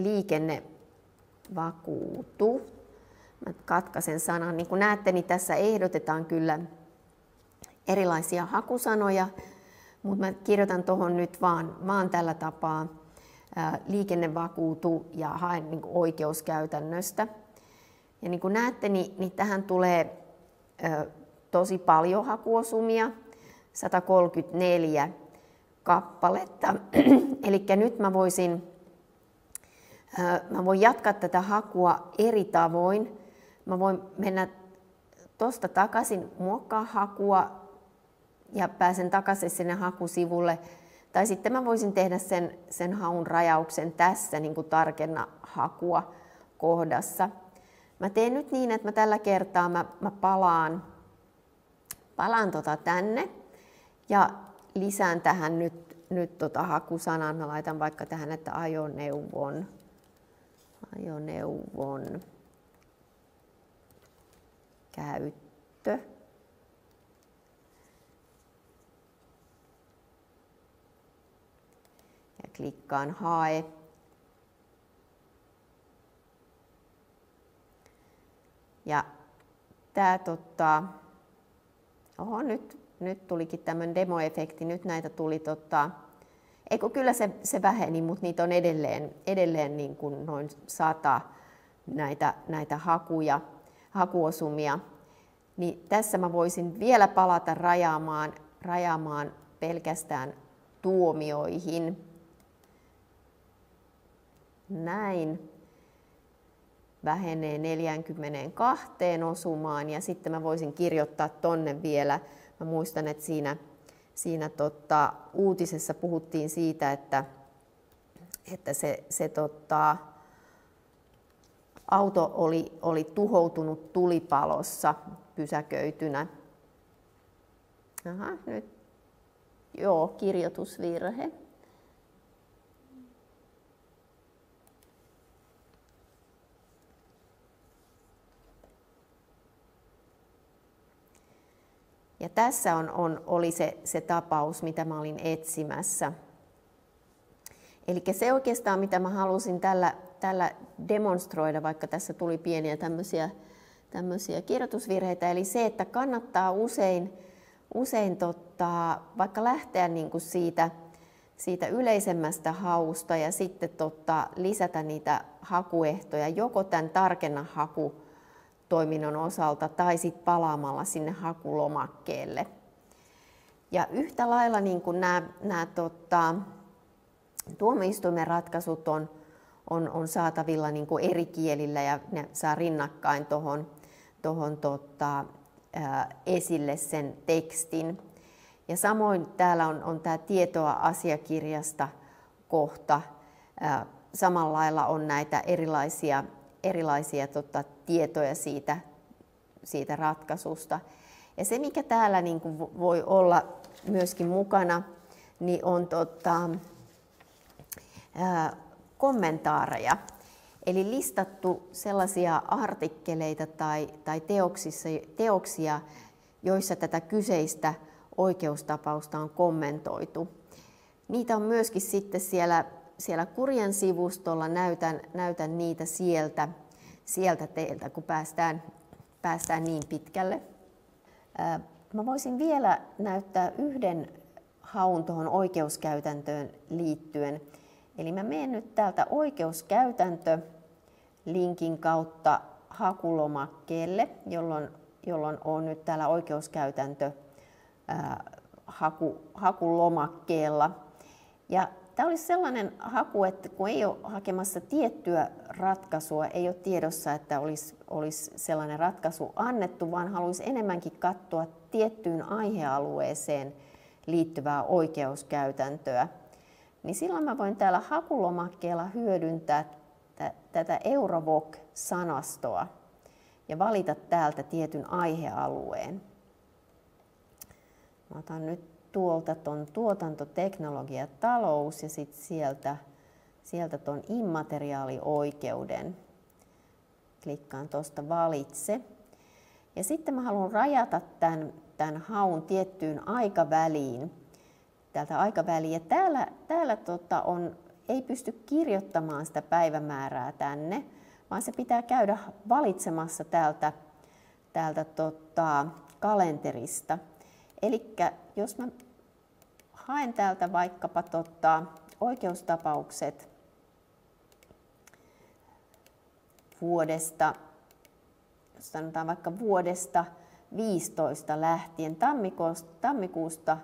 liikennevakuutu. Mä katkaisen sanan. Niin kuin näette, niin tässä ehdotetaan kyllä erilaisia hakusanoja, mutta mä kirjoitan tuohon nyt vaan tällä tapaa liikennevakuutu ja haen niin kuin oikeuskäytännöstä. Ja niin kuin näette, niin tähän tulee tosi paljon hakuosumia, 134 kappaletta. Eli nyt mä voin jatkaa tätä hakua eri tavoin. Mä voin mennä tuosta takaisin, muokkaa hakua ja pääsen takaisin sinne hakusivulle. Tai sitten mä voisin tehdä sen haun rajauksen tässä niin kuin tarkenna hakua kohdassa. Mä teen nyt niin, että mä tällä kertaa mä palaan tänne ja lisään tähän nyt hakusanan. Mä laitan vaikka tähän, että ajoneuvon käyttö. Ja klikkaan hae. Ja tää nyt tulikin tämmöinen demoefekti, nyt näitä tuli kyllä se väheni, mutta niitä on edelleen niin kuin noin 100 näitä hakuosumia. Niin tässä mä voisin vielä palata rajaamaan pelkästään tuomioihin. Näin. Vähenee 42 osumaan ja sitten mä voisin kirjoittaa tonne vielä. Mä muistan, että siinä uutisessa puhuttiin siitä, että se auto oli tuhoutunut tulipalossa pysäköitynä. Aha, nyt. Joo, kirjoitusvirhe. Ja tässä oli se tapaus, mitä mä olin etsimässä. Eli se oikeastaan, mitä mä halusin tällä demonstroida, vaikka tässä tuli pieniä tämmöisiä kirjoitusvirheitä, eli se, että kannattaa usein vaikka lähteä niin kuin siitä yleisemmästä hausta ja sitten lisätä niitä hakuehtoja joko tämän tarkenna hakutoiminnon osalta tai sitten palaamalla sinne hakulomakkeelle. Ja yhtä lailla niin kuin nämä tuomioistuimen ratkaisut on saatavilla niin kuin eri kielillä ja ne saa rinnakkain tuohon esille sen tekstin. Ja samoin täällä on tämä tietoa asiakirjasta kohta. Samalla lailla on näitä erilaisia tietoja siitä ratkaisusta. Ja se, mikä täällä niin kuin voi olla myöskin mukana, niin on kommentaareja. Eli listattu sellaisia artikkeleita tai teoksia, joissa tätä kyseistä oikeustapausta on kommentoitu. Niitä on myöskin sitten siellä Kurian sivustolla, näytän niitä sieltä teiltä, kun päästään niin pitkälle. Mä voisin vielä näyttää yhden haun tuohon oikeuskäytäntöön liittyen. Eli mä menen nyt täältä oikeuskäytäntö-linkin kautta hakulomakkeelle, jolloin on nyt täällä oikeuskäytäntö hakulomakkeella. Ja tämä olisi sellainen haku, että kun ei ole hakemassa tiettyä ratkaisua, ei ole tiedossa, että olisi sellainen ratkaisu annettu, vaan haluaisi enemmänkin katsoa tiettyyn aihealueeseen liittyvää oikeuskäytäntöä, niin silloin mä voin täällä hakulomakkeella hyödyntää tätä EUROVOC-sanastoa ja valita täältä tietyn aihealueen. Mä otan nyt tuolta ton tuotantoteknologia talous ja sitten sieltä ton immateriaalioikeuden. Klikkaan tuosta valitse. Ja sitten mä haluan rajata tämän haun tiettyyn aikaväliin. Täältä aikaväliin. Ja täällä ei pysty kirjoittamaan sitä päivämäärää tänne, vaan se pitää käydä valitsemassa täältä kalenterista. Eli jos mä haen täältä vaikkapa oikeustapaukset vuodesta, jos sanotaan vaikka vuodesta 15 lähtien, tammikuusta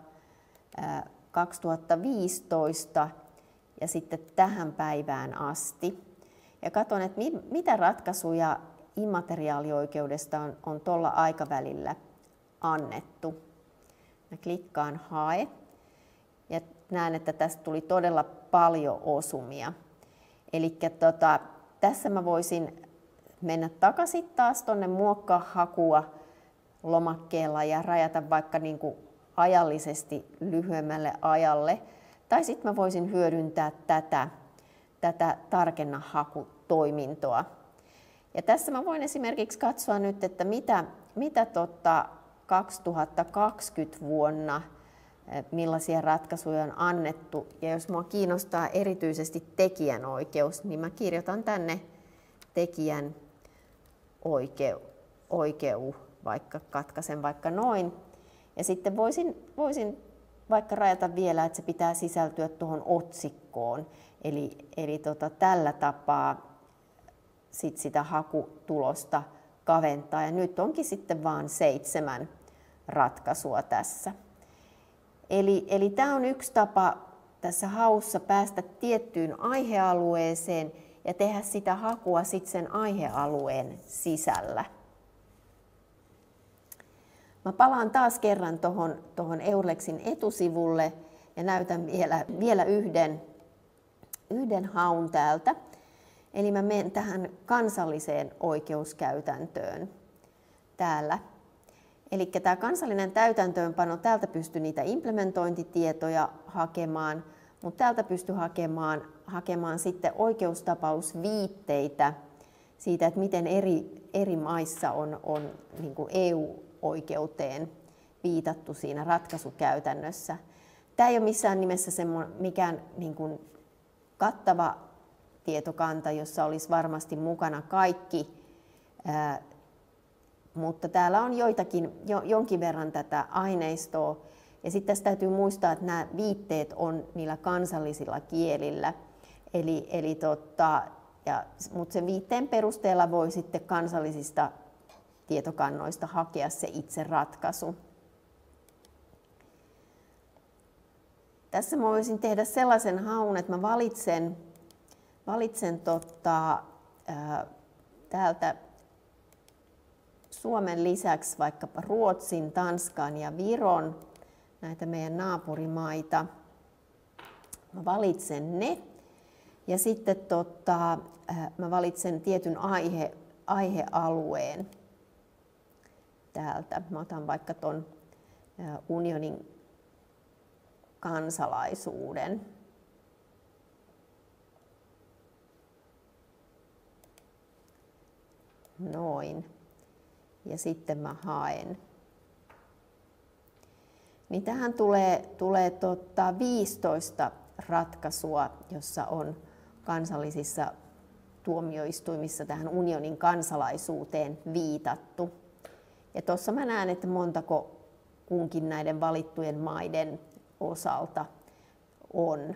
2015 ja sitten tähän päivään asti. Ja katson, että mitä ratkaisuja immateriaalioikeudesta on tuolla aikavälillä annettu. Mä klikkaan hae ja näen, että tästä tuli todella paljon osumia. Eli tässä mä voisin mennä takaisin taas tuonne muokkaa hakua lomakkeella ja rajata vaikka niin kuin ajallisesti lyhyemmälle ajalle. Tai sitten mä voisin hyödyntää tätä tarkenna hakutoimintoa. Ja tässä mä voin esimerkiksi katsoa nyt, että mitä 2020 vuonna, millaisia ratkaisuja on annettu. Ja jos minua kiinnostaa erityisesti tekijänoikeus, niin mä kirjoitan tänne tekijän oikeu, vaikka katkaisen vaikka noin. Ja sitten voisin vaikka rajata vielä, että se pitää sisältyä tuohon otsikkoon. Eli tällä tapaa sitä hakutulosta kaventaa. Ja nyt onkin sitten vain 7 ratkaisua tässä. Eli tämä on yksi tapa tässä haussa päästä tiettyyn aihealueeseen ja tehdä sitä hakua sitten sen aihealueen sisällä. Mä palaan taas kerran tuohon Eurlexin etusivulle ja näytän vielä yhden haun täältä. Eli mä menen tähän kansalliseen oikeuskäytäntöön täällä. Eli tämä kansallinen täytäntöönpano, täältä pystyy niitä implementointitietoja hakemaan, mutta täältä pystyy hakemaan sitten oikeustapausviitteitä siitä, että miten eri maissa on niin kuin EU-oikeuteen viitattu siinä ratkaisukäytännössä. Tämä ei ole missään nimessä mikään niin kuin kattava tietokanta, jossa olisi varmasti mukana kaikki, mutta täällä on jonkin verran tätä aineistoa. Ja sitten tässä täytyy muistaa, että nämä viitteet on niillä kansallisilla kielillä. Mutta sen viitteen perusteella voi sitten kansallisista tietokannoista hakea se itse ratkaisu. Tässä mä voisin tehdä sellaisen haun, että mä valitsen täältä Suomen lisäksi vaikkapa Ruotsin, Tanskan ja Viron, näitä meidän naapurimaita. Mä valitsen ne ja sitten mä valitsen tietyn aihealueen täältä. Mä otan vaikka ton unionin kansalaisuuden. Noin. Ja sitten mä haen. Niin tähän tulee 15 ratkaisua, jossa on kansallisissa tuomioistuimissa tähän unionin kansalaisuuteen viitattu. Ja tuossa mä näen, että montako kunkin näiden valittujen maiden osalta on.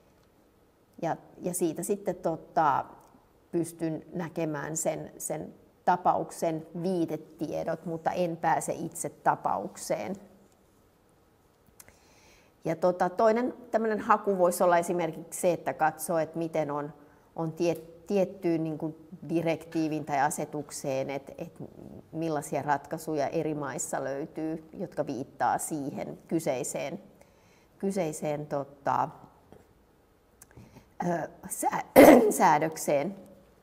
Ja siitä sitten pystyn näkemään sen tapauksen viitetiedot, mutta en pääse itse tapaukseen. Ja toinen tämmöinen haku voisi olla esimerkiksi se, että katsoo, että miten on tiettyyn niin kuin direktiivin tai asetukseen, että millaisia ratkaisuja eri maissa löytyy, jotka viittaa siihen kyseiseen säädökseen.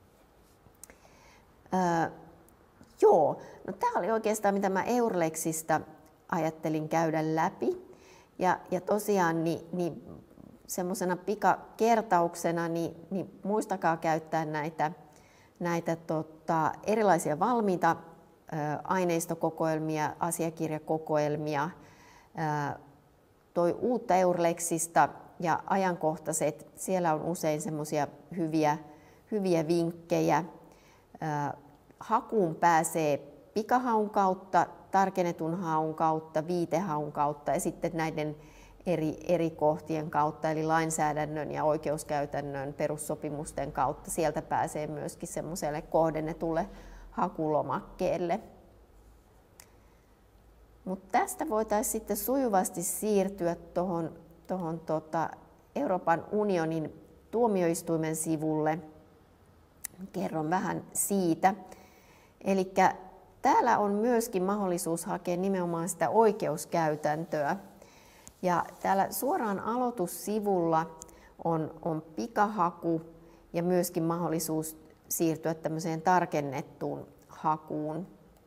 Joo, no tämä oli oikeastaan mitä mä EURLEXista ajattelin käydä läpi. Ja tosiaan niin semmoisena pikakertauksena niin muistakaa käyttää näitä erilaisia valmiita aineistokokoelmia, asiakirjakokoelmia, toi uutta EURLEXista ja ajankohtaiset, siellä on usein semmoisia hyviä vinkkejä. Hakuun pääsee pikahaun kautta, tarkennetun haun kautta, viitehaun kautta ja sitten näiden eri kohtien kautta, eli lainsäädännön ja oikeuskäytännön perussopimusten kautta. Sieltä pääsee myöskin semmoiselle kohdennetulle hakulomakkeelle. Mutta tästä voitaisiin sitten sujuvasti siirtyä tuohon Euroopan unionin tuomioistuimen sivulle. Kerron vähän siitä. Eli täällä on myöskin mahdollisuus hakea nimenomaan sitä oikeuskäytäntöä. Ja täällä suoraan aloitussivulla on pikahaku ja myöskin mahdollisuus siirtyä tämmöiseen tarkennettuun hakuun.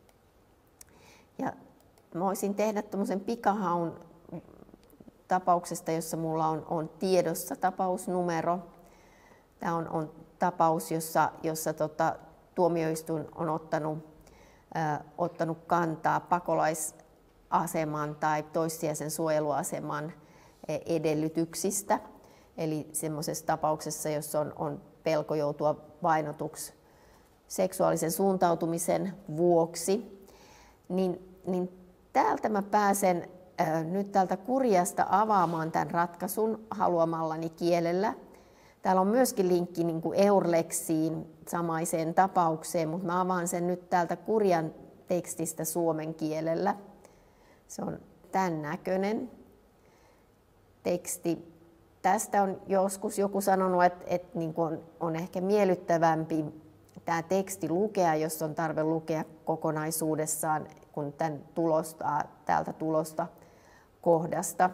Ja mä voisin tehdä tämmöisen pikahaun tapauksesta, jossa mulla on tiedossa tapausnumero. Tämä on tapaus, jossa tuomioistuin on ottanut kantaa pakolaisaseman tai toissijaisen suojeluaseman edellytyksistä. Eli semmoisessa tapauksessa, jossa on pelko joutua vainotuksi seksuaalisen suuntautumisen vuoksi, niin täältä mä pääsen nyt täältä Kuriasta avaamaan tämän ratkaisun haluamallani kielellä. Täällä on myöskin linkki niin kuin EURLEXiin samaiseen tapaukseen, mutta mä avaan sen nyt täältä Kurian tekstistä suomen kielellä. Se on tämän näköinen teksti. Tästä on joskus joku sanonut, että niin kuin on ehkä miellyttävämpi tämä teksti lukea, jos on tarve lukea kokonaisuudessaan, kun täältä tulosta kohdasta.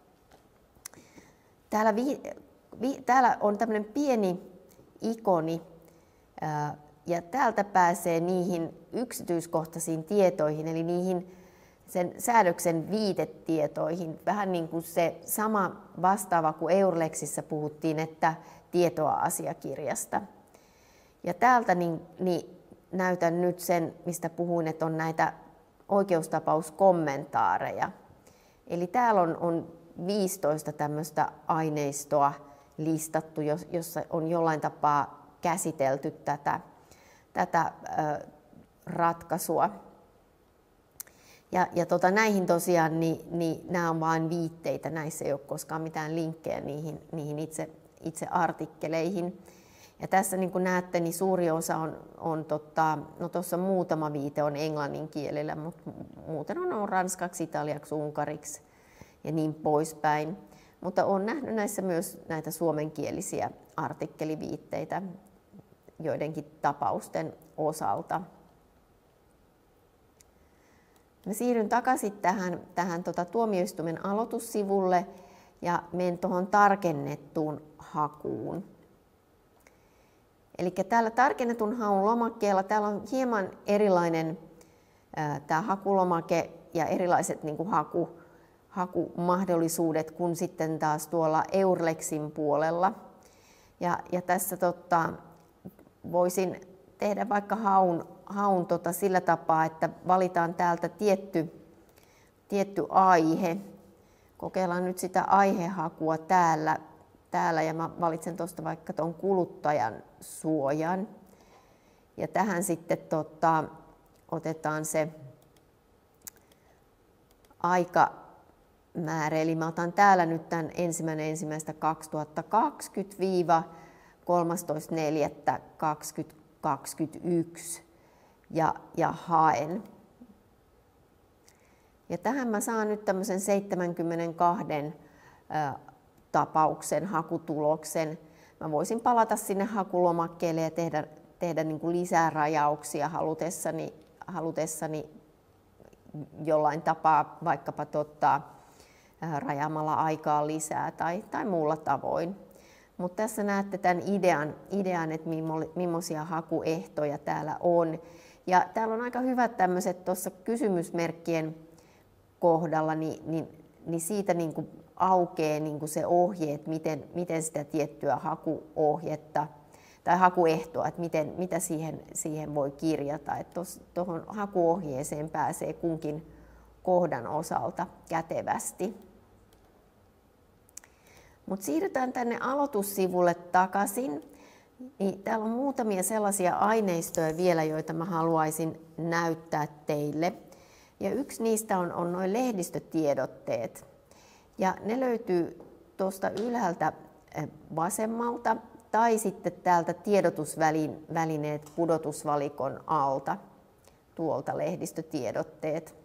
Täällä on tämmöinen pieni ikoni ja täältä pääsee niihin yksityiskohtaisiin tietoihin, eli niihin sen säädöksen viitetietoihin. Vähän niin kuin se sama vastaava kuin EURLEXissä puhuttiin, että tietoa asiakirjasta. Ja täältä niin näytän nyt sen, mistä puhuin, että on näitä oikeustapauskommentaareja. Eli täällä on 15 tämmöistä aineistoa listattu, jossa on jollain tapaa käsitelty tätä ratkaisua. Ja näihin tosiaan, niin nämä on vain viitteitä, näissä ei ole koskaan mitään linkkejä niihin itse artikkeleihin. Ja tässä niin kuin näette, niin suuri osa on no tuossa muutama viite on englannin kielellä, mutta muuten on ranskaksi, italiaksi, unkariksi ja niin poispäin. Mutta olen nähnyt näissä myös näitä suomenkielisiä artikkeliviitteitä joidenkin tapausten osalta. Mä siirryn takaisin tähän tuomioistuimen aloitussivulle ja menen tuohon tarkennettuun hakuun. Eli täällä tarkennetun haun lomakkeella täällä on hieman erilainen tämä hakulomake ja erilaiset niin kuin hakumahdollisuudet kuin sitten taas tuolla EURLEXin puolella. Ja tässä voisin tehdä vaikka haun sillä tapaa, että valitaan täältä tietty aihe. Kokeillaan nyt sitä aihehakua täällä ja mä valitsen tuosta vaikka tuon kuluttajan suojan. Ja tähän sitten otetaan se aikamäärä, eli mä otan täällä nyt tämän 1.1.2020-13.4.2021 ja haen. Ja tähän mä saan nyt tämmöisen 72 tapauksen, hakutuloksen. Mä voisin palata sinne hakulomakkeelle ja tehdä niin kuin lisää rajauksia halutessani jollain tapaa, vaikkapa rajaamalla aikaa lisää tai muulla tavoin. Mutta tässä näette tämän idean, että millaisia hakuehtoja täällä on. Ja täällä on aika hyvät tämmöiset tuossa kysymysmerkkien kohdalla, niin siitä niin kuin aukeaa niin kuin se ohje, että miten sitä tiettyä hakuohjetta tai hakuehtoa, että mitä siihen voi kirjata. Tuohon hakuohjeeseen pääsee kunkin kohdan osalta kätevästi. Mutta siirrytään tänne aloitussivulle takaisin. Niin täällä on muutamia sellaisia aineistoja vielä, joita mä haluaisin näyttää teille. Ja yksi niistä on nuo lehdistötiedotteet. Ja ne löytyy tuosta ylhäältä vasemmalta tai sitten täältä tiedotusvälineet pudotusvalikon alta, tuolta lehdistötiedotteet.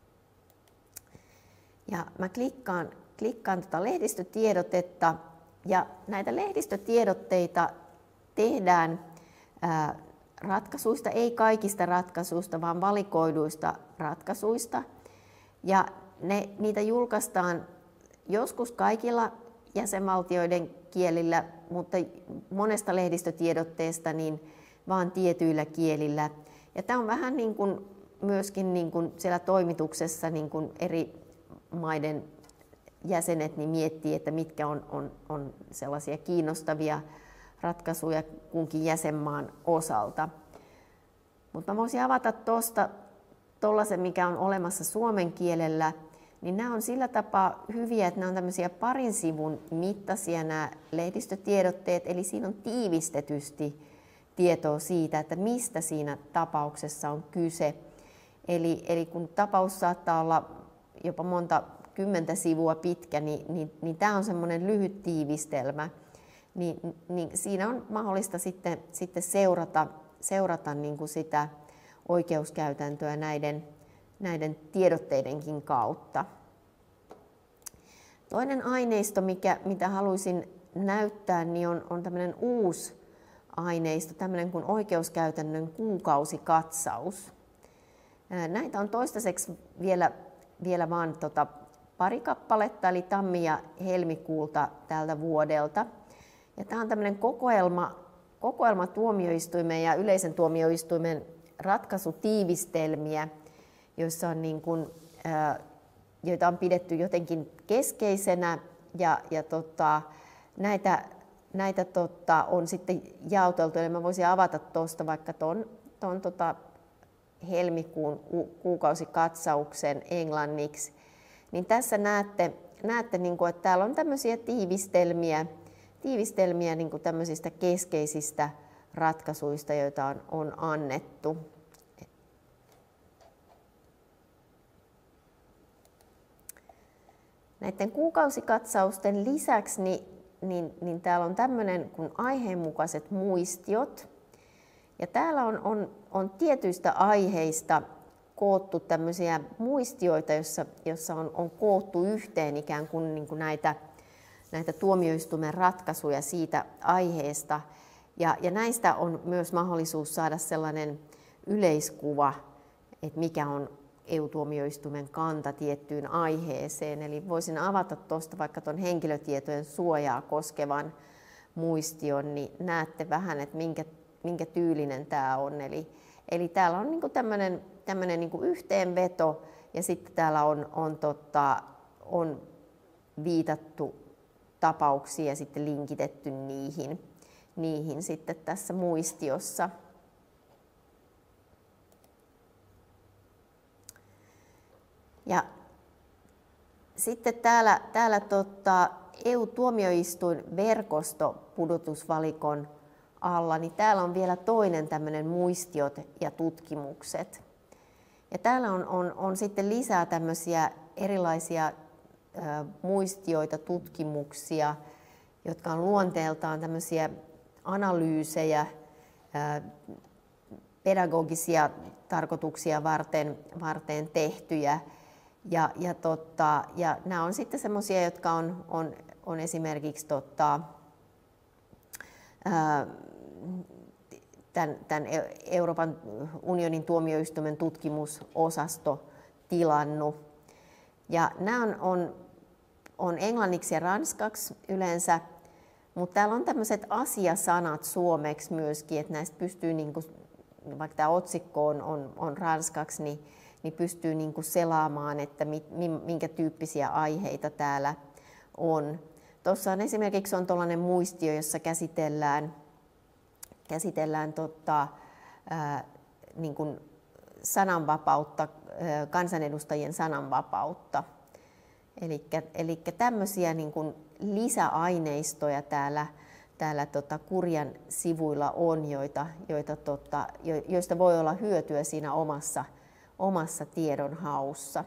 Ja mä klikkaan tuota lehdistötiedotetta ja näitä lehdistötiedotteita tehdään ratkaisuista, ei kaikista ratkaisuista, vaan valikoiduista ratkaisuista. Ja niitä julkaistaan joskus kaikilla jäsenvaltioiden kielillä, mutta monesta lehdistötiedotteesta niin vaan tietyillä kielillä. Ja tämä on vähän niin kuin myöskin niin kuin siellä toimituksessa niin kuin eri maiden jäsenet niin miettii, että mitkä on sellaisia kiinnostavia ratkaisuja kunkin jäsenmaan osalta. Mutta mä voisin avata tuollaisen, mikä on olemassa suomen kielellä, niin nämä on sillä tapaa hyviä, että nämä on tämmöisiä parin sivun mittaisia nämä lehdistötiedotteet, eli siinä on tiivistetysti tietoa siitä, että mistä siinä tapauksessa on kyse. Eli kun tapaus saattaa olla jopa monta 10 sivua pitkä, niin tämä on semmoinen lyhyt tiivistelmä. Niin siinä on mahdollista sitten seurata niin kuin sitä oikeuskäytäntöä näiden tiedotteidenkin kautta. Toinen aineisto, mitä haluaisin näyttää, niin on tämmöinen uusi aineisto, tämmöinen kuin oikeuskäytännön kuukausikatsaus. Näitä on toistaiseksi vielä vain pari kappaletta, eli tammi- ja helmikuulta tältä vuodelta. Ja tämä on tämmöinen kokoelma tuomioistuimen ja yleisen tuomioistuimen ratkaisutiivistelmiä, joita on pidetty jotenkin keskeisenä ja näitä on sitten jaoteltu. Eli mä voisin avata tuosta vaikka ton helmikuun kuukausikatsauksen englanniksi. Niin tässä näette niin kuin, että täällä on tämmöisiä tiivistelmiä niin kuin tämmöisistä keskeisistä ratkaisuista, joita on annettu. Näiden kuukausikatsausten lisäksi niin täällä on tämmöinen kuin aiheenmukaiset muistiot. Ja täällä on tietyistä aiheista koottu tämmöisiä muistioita, jossa on koottu yhteen ikään kuin, näitä tuomioistuimen ratkaisuja siitä aiheesta. Ja näistä on myös mahdollisuus saada sellainen yleiskuva, että mikä on EU-tuomioistuimen kanta tiettyyn aiheeseen. Eli voisin avata tuosta vaikka tuon henkilötietojen suojaa koskevan muistion, niin näette vähän, että minkä tyylinen tämä on. Eli täällä on niinku tämmöinen niinku yhteenveto ja sitten täällä on viitattu tapauksia ja sitten linkitetty niihin sitten tässä muistiossa. Ja sitten täällä EU-tuomioistuinverkosto pudotusvalikon alla, niin täällä on vielä toinen tämmöinen muistiot ja tutkimukset. Ja täällä on sitten lisää tämmöisiä erilaisia muistioita, tutkimuksia, jotka on luonteeltaan tämmöisiä analyysejä, pedagogisia tarkoituksia varten tehtyjä. Ja nämä on sitten semmoisia, jotka on on esimerkiksi tämän Euroopan unionin tuomioistuimen tutkimusosasto tilannut. Ja nämä on englanniksi ja ranskaksi yleensä, mutta täällä on tämmöiset asiasanat suomeksi myöskin, että näistä pystyy, vaikka tämä otsikko on ranskaksi, niin pystyy selaamaan, että minkä tyyppisiä aiheita täällä on. Tuossa on esimerkiksi tuollainen muistio, jossa käsitellään sananvapautta, kansanedustajien sananvapautta. Eli tämmöisiä lisäaineistoja täällä Kurian sivuilla on, joista voi olla hyötyä siinä omassa tiedonhaussa.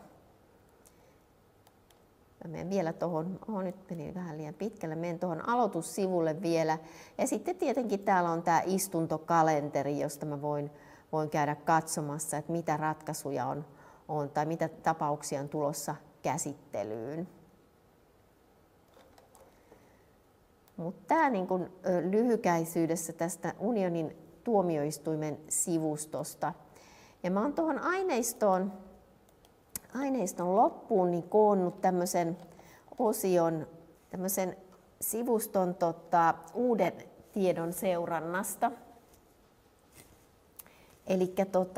Mä menen vielä tuohon, nyt meni vähän liian pitkälle, menen tuohon aloitussivulle vielä. Ja sitten tietenkin täällä on tämä istuntokalenteri, josta mä voin käydä katsomassa, että mitä ratkaisuja on tai mitä tapauksia on tulossa käsittelyyn. Mutta tämä lyhykäisyydessä tästä unionin tuomioistuimen sivustosta. Ja mä oon tuohon aineiston loppuun koonnut tämmöisen osion, tämmöisen sivuston uuden tiedon seurannasta. Eli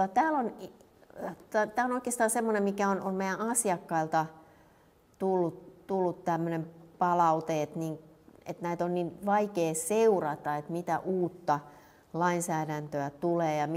tämä on oikeastaan semmoinen, mikä on meidän asiakkailta tullut tämmöinen palaute, että näitä on niin vaikea seurata, että mitä uutta lainsäädäntöä tulee ja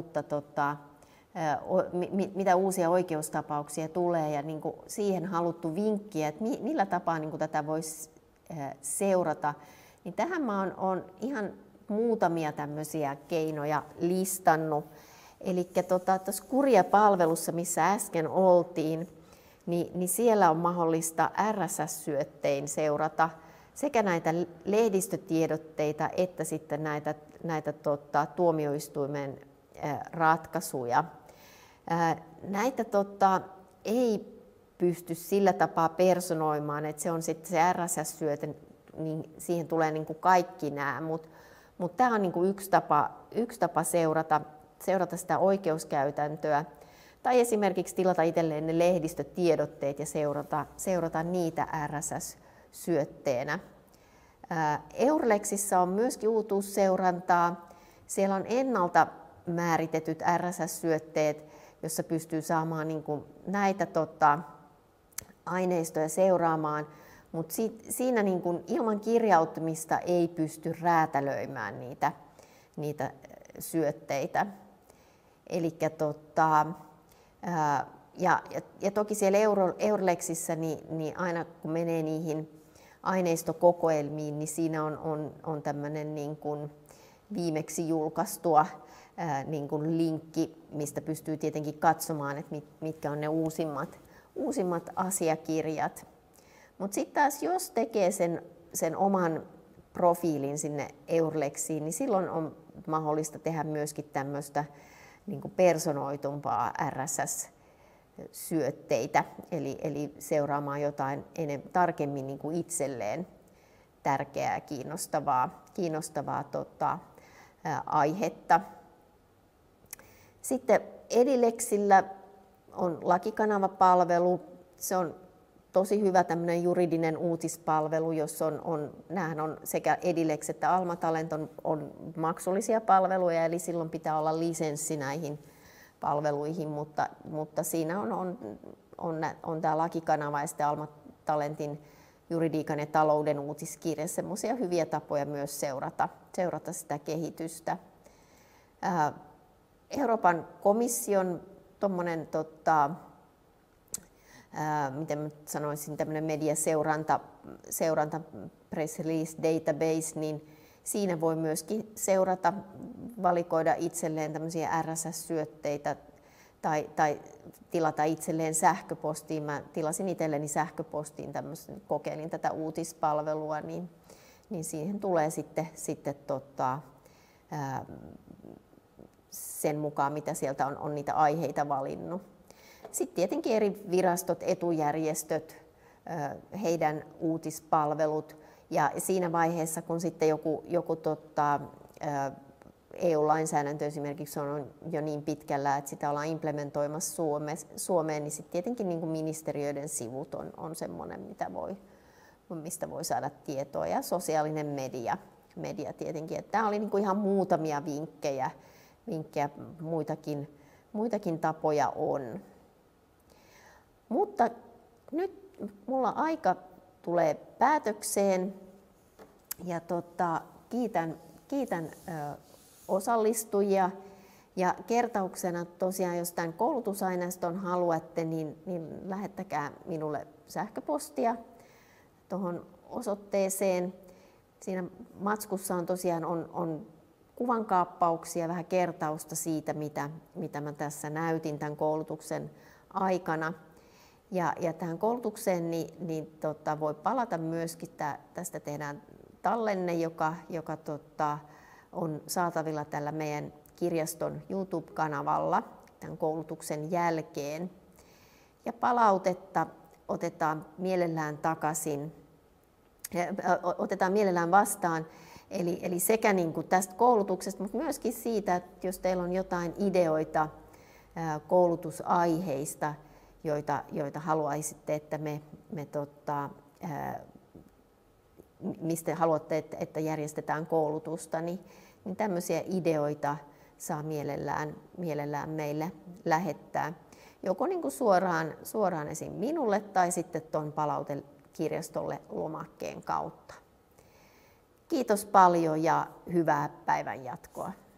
mitä uusia oikeustapauksia tulee ja siihen haluttu vinkkiä, että millä tapaa tätä voisi seurata. Niin tähän mä oon ihan muutamia tämmöisiä keinoja listannut. Eli tuossa Kuria-palvelussa, missä äsken oltiin, niin siellä on mahdollista RSS-syöttein seurata sekä näitä lehdistötiedotteita että sitten näitä tuomioistuimen ratkaisuja. Näitä ei pysty sillä tapaa personoimaan, että se on sitten se RSS-syöte, niin siihen tulee kaikki nämä, mutta tämä on yksi tapa seurata sitä oikeuskäytäntöä. Tai esimerkiksi tilata itselleen ne lehdistötiedotteet ja seurata niitä RSS-syötteenä. Eurlexissa on myöskin uutuusseurantaa. Siellä on ennalta määritetyt RSS-syötteet, jossa pystyy saamaan näitä aineistoja seuraamaan, mutta siinä ilman kirjautumista ei pysty räätälöimään niitä syötteitä. Elikkä ja toki siellä Eurlexissa niin aina kun menee niihin aineistokokoelmiin, niin siinä on tämmöinen viimeksi julkaistua linkki, mistä pystyy tietenkin katsomaan, että mitkä on ne uusimmat asiakirjat. Mutta sitten taas jos tekee sen oman profiilin sinne Eurlexiin, niin silloin on mahdollista tehdä myöskin tämmöistä personoitumpaa RSS-syötteitä, eli seuraamaan jotain tarkemmin itselleen tärkeää, kiinnostavaa aihetta. Sitten Edilexillä on lakikanavapalvelu. Se on tosi hyvä tämmöinen juridinen uutispalvelu, jossa näähän on sekä Edilex että Alma Talent on maksullisia palveluja, eli silloin pitää olla lisenssi näihin palveluihin, mutta siinä on tämä lakikanava ja sitten Alma Talentin juridiikan ja talouden uutiskirja, semmoisia hyviä tapoja myös seurata sitä kehitystä. Euroopan komission tommonen, miten mä sanoisin, tämmöinen mediaseuranta press release database, niin siinä voi myöskin valikoida itselleen tämmöisiä RSS-syötteitä tai tilata itselleen sähköpostiin. Mä tilasin itselleni sähköpostiin kokeilin tätä uutispalvelua, niin siihen tulee sitten sen mukaan, mitä sieltä on niitä aiheita valinnut. Sitten tietenkin eri virastot, etujärjestöt heidän uutispalvelut. Ja siinä vaiheessa, kun sitten joku EU-lainsäädäntö esimerkiksi on jo niin pitkällä, että sitä ollaan implementoimassa Suomeen, niin sitten tietenkin niin kuin ministeriöiden sivut on semmoinen, mistä voi saada tietoa. Ja sosiaalinen media tietenkin. Että tämä oli niin kuin ihan muutamia vinkkejä, muitakin tapoja on. Mutta nyt mulla aika tulee päätökseen ja kiitän osallistujia. Ja kertauksena tosiaan, jos tämän koulutusaineiston haluatte, niin lähettäkää minulle sähköpostia tuohon osoitteeseen. Siinä matskussa on tosiaan on kuvankaappauksia, vähän kertausta siitä, mitä mä tässä näytin tämän koulutuksen aikana. Ja tähän koulutukseen voi palata myöskin, tästä tehdään tallenne, joka on saatavilla tällä meidän kirjaston YouTube-kanavalla tämän koulutuksen jälkeen. Ja palautetta otetaan mielellään vastaan, eli sekä niin kuin tästä koulutuksesta, mutta myöskin siitä, että jos teillä on jotain ideoita koulutusaiheista, joita haluaisitte, että mistä haluatte, että järjestetään koulutusta, niin tämmöisiä ideoita saa mielellään meille lähettää. Joko niin kuin suoraan esim. Minulle tai sitten tuon palautekirjastolle lomakkeen kautta. Kiitos paljon ja hyvää päivän jatkoa.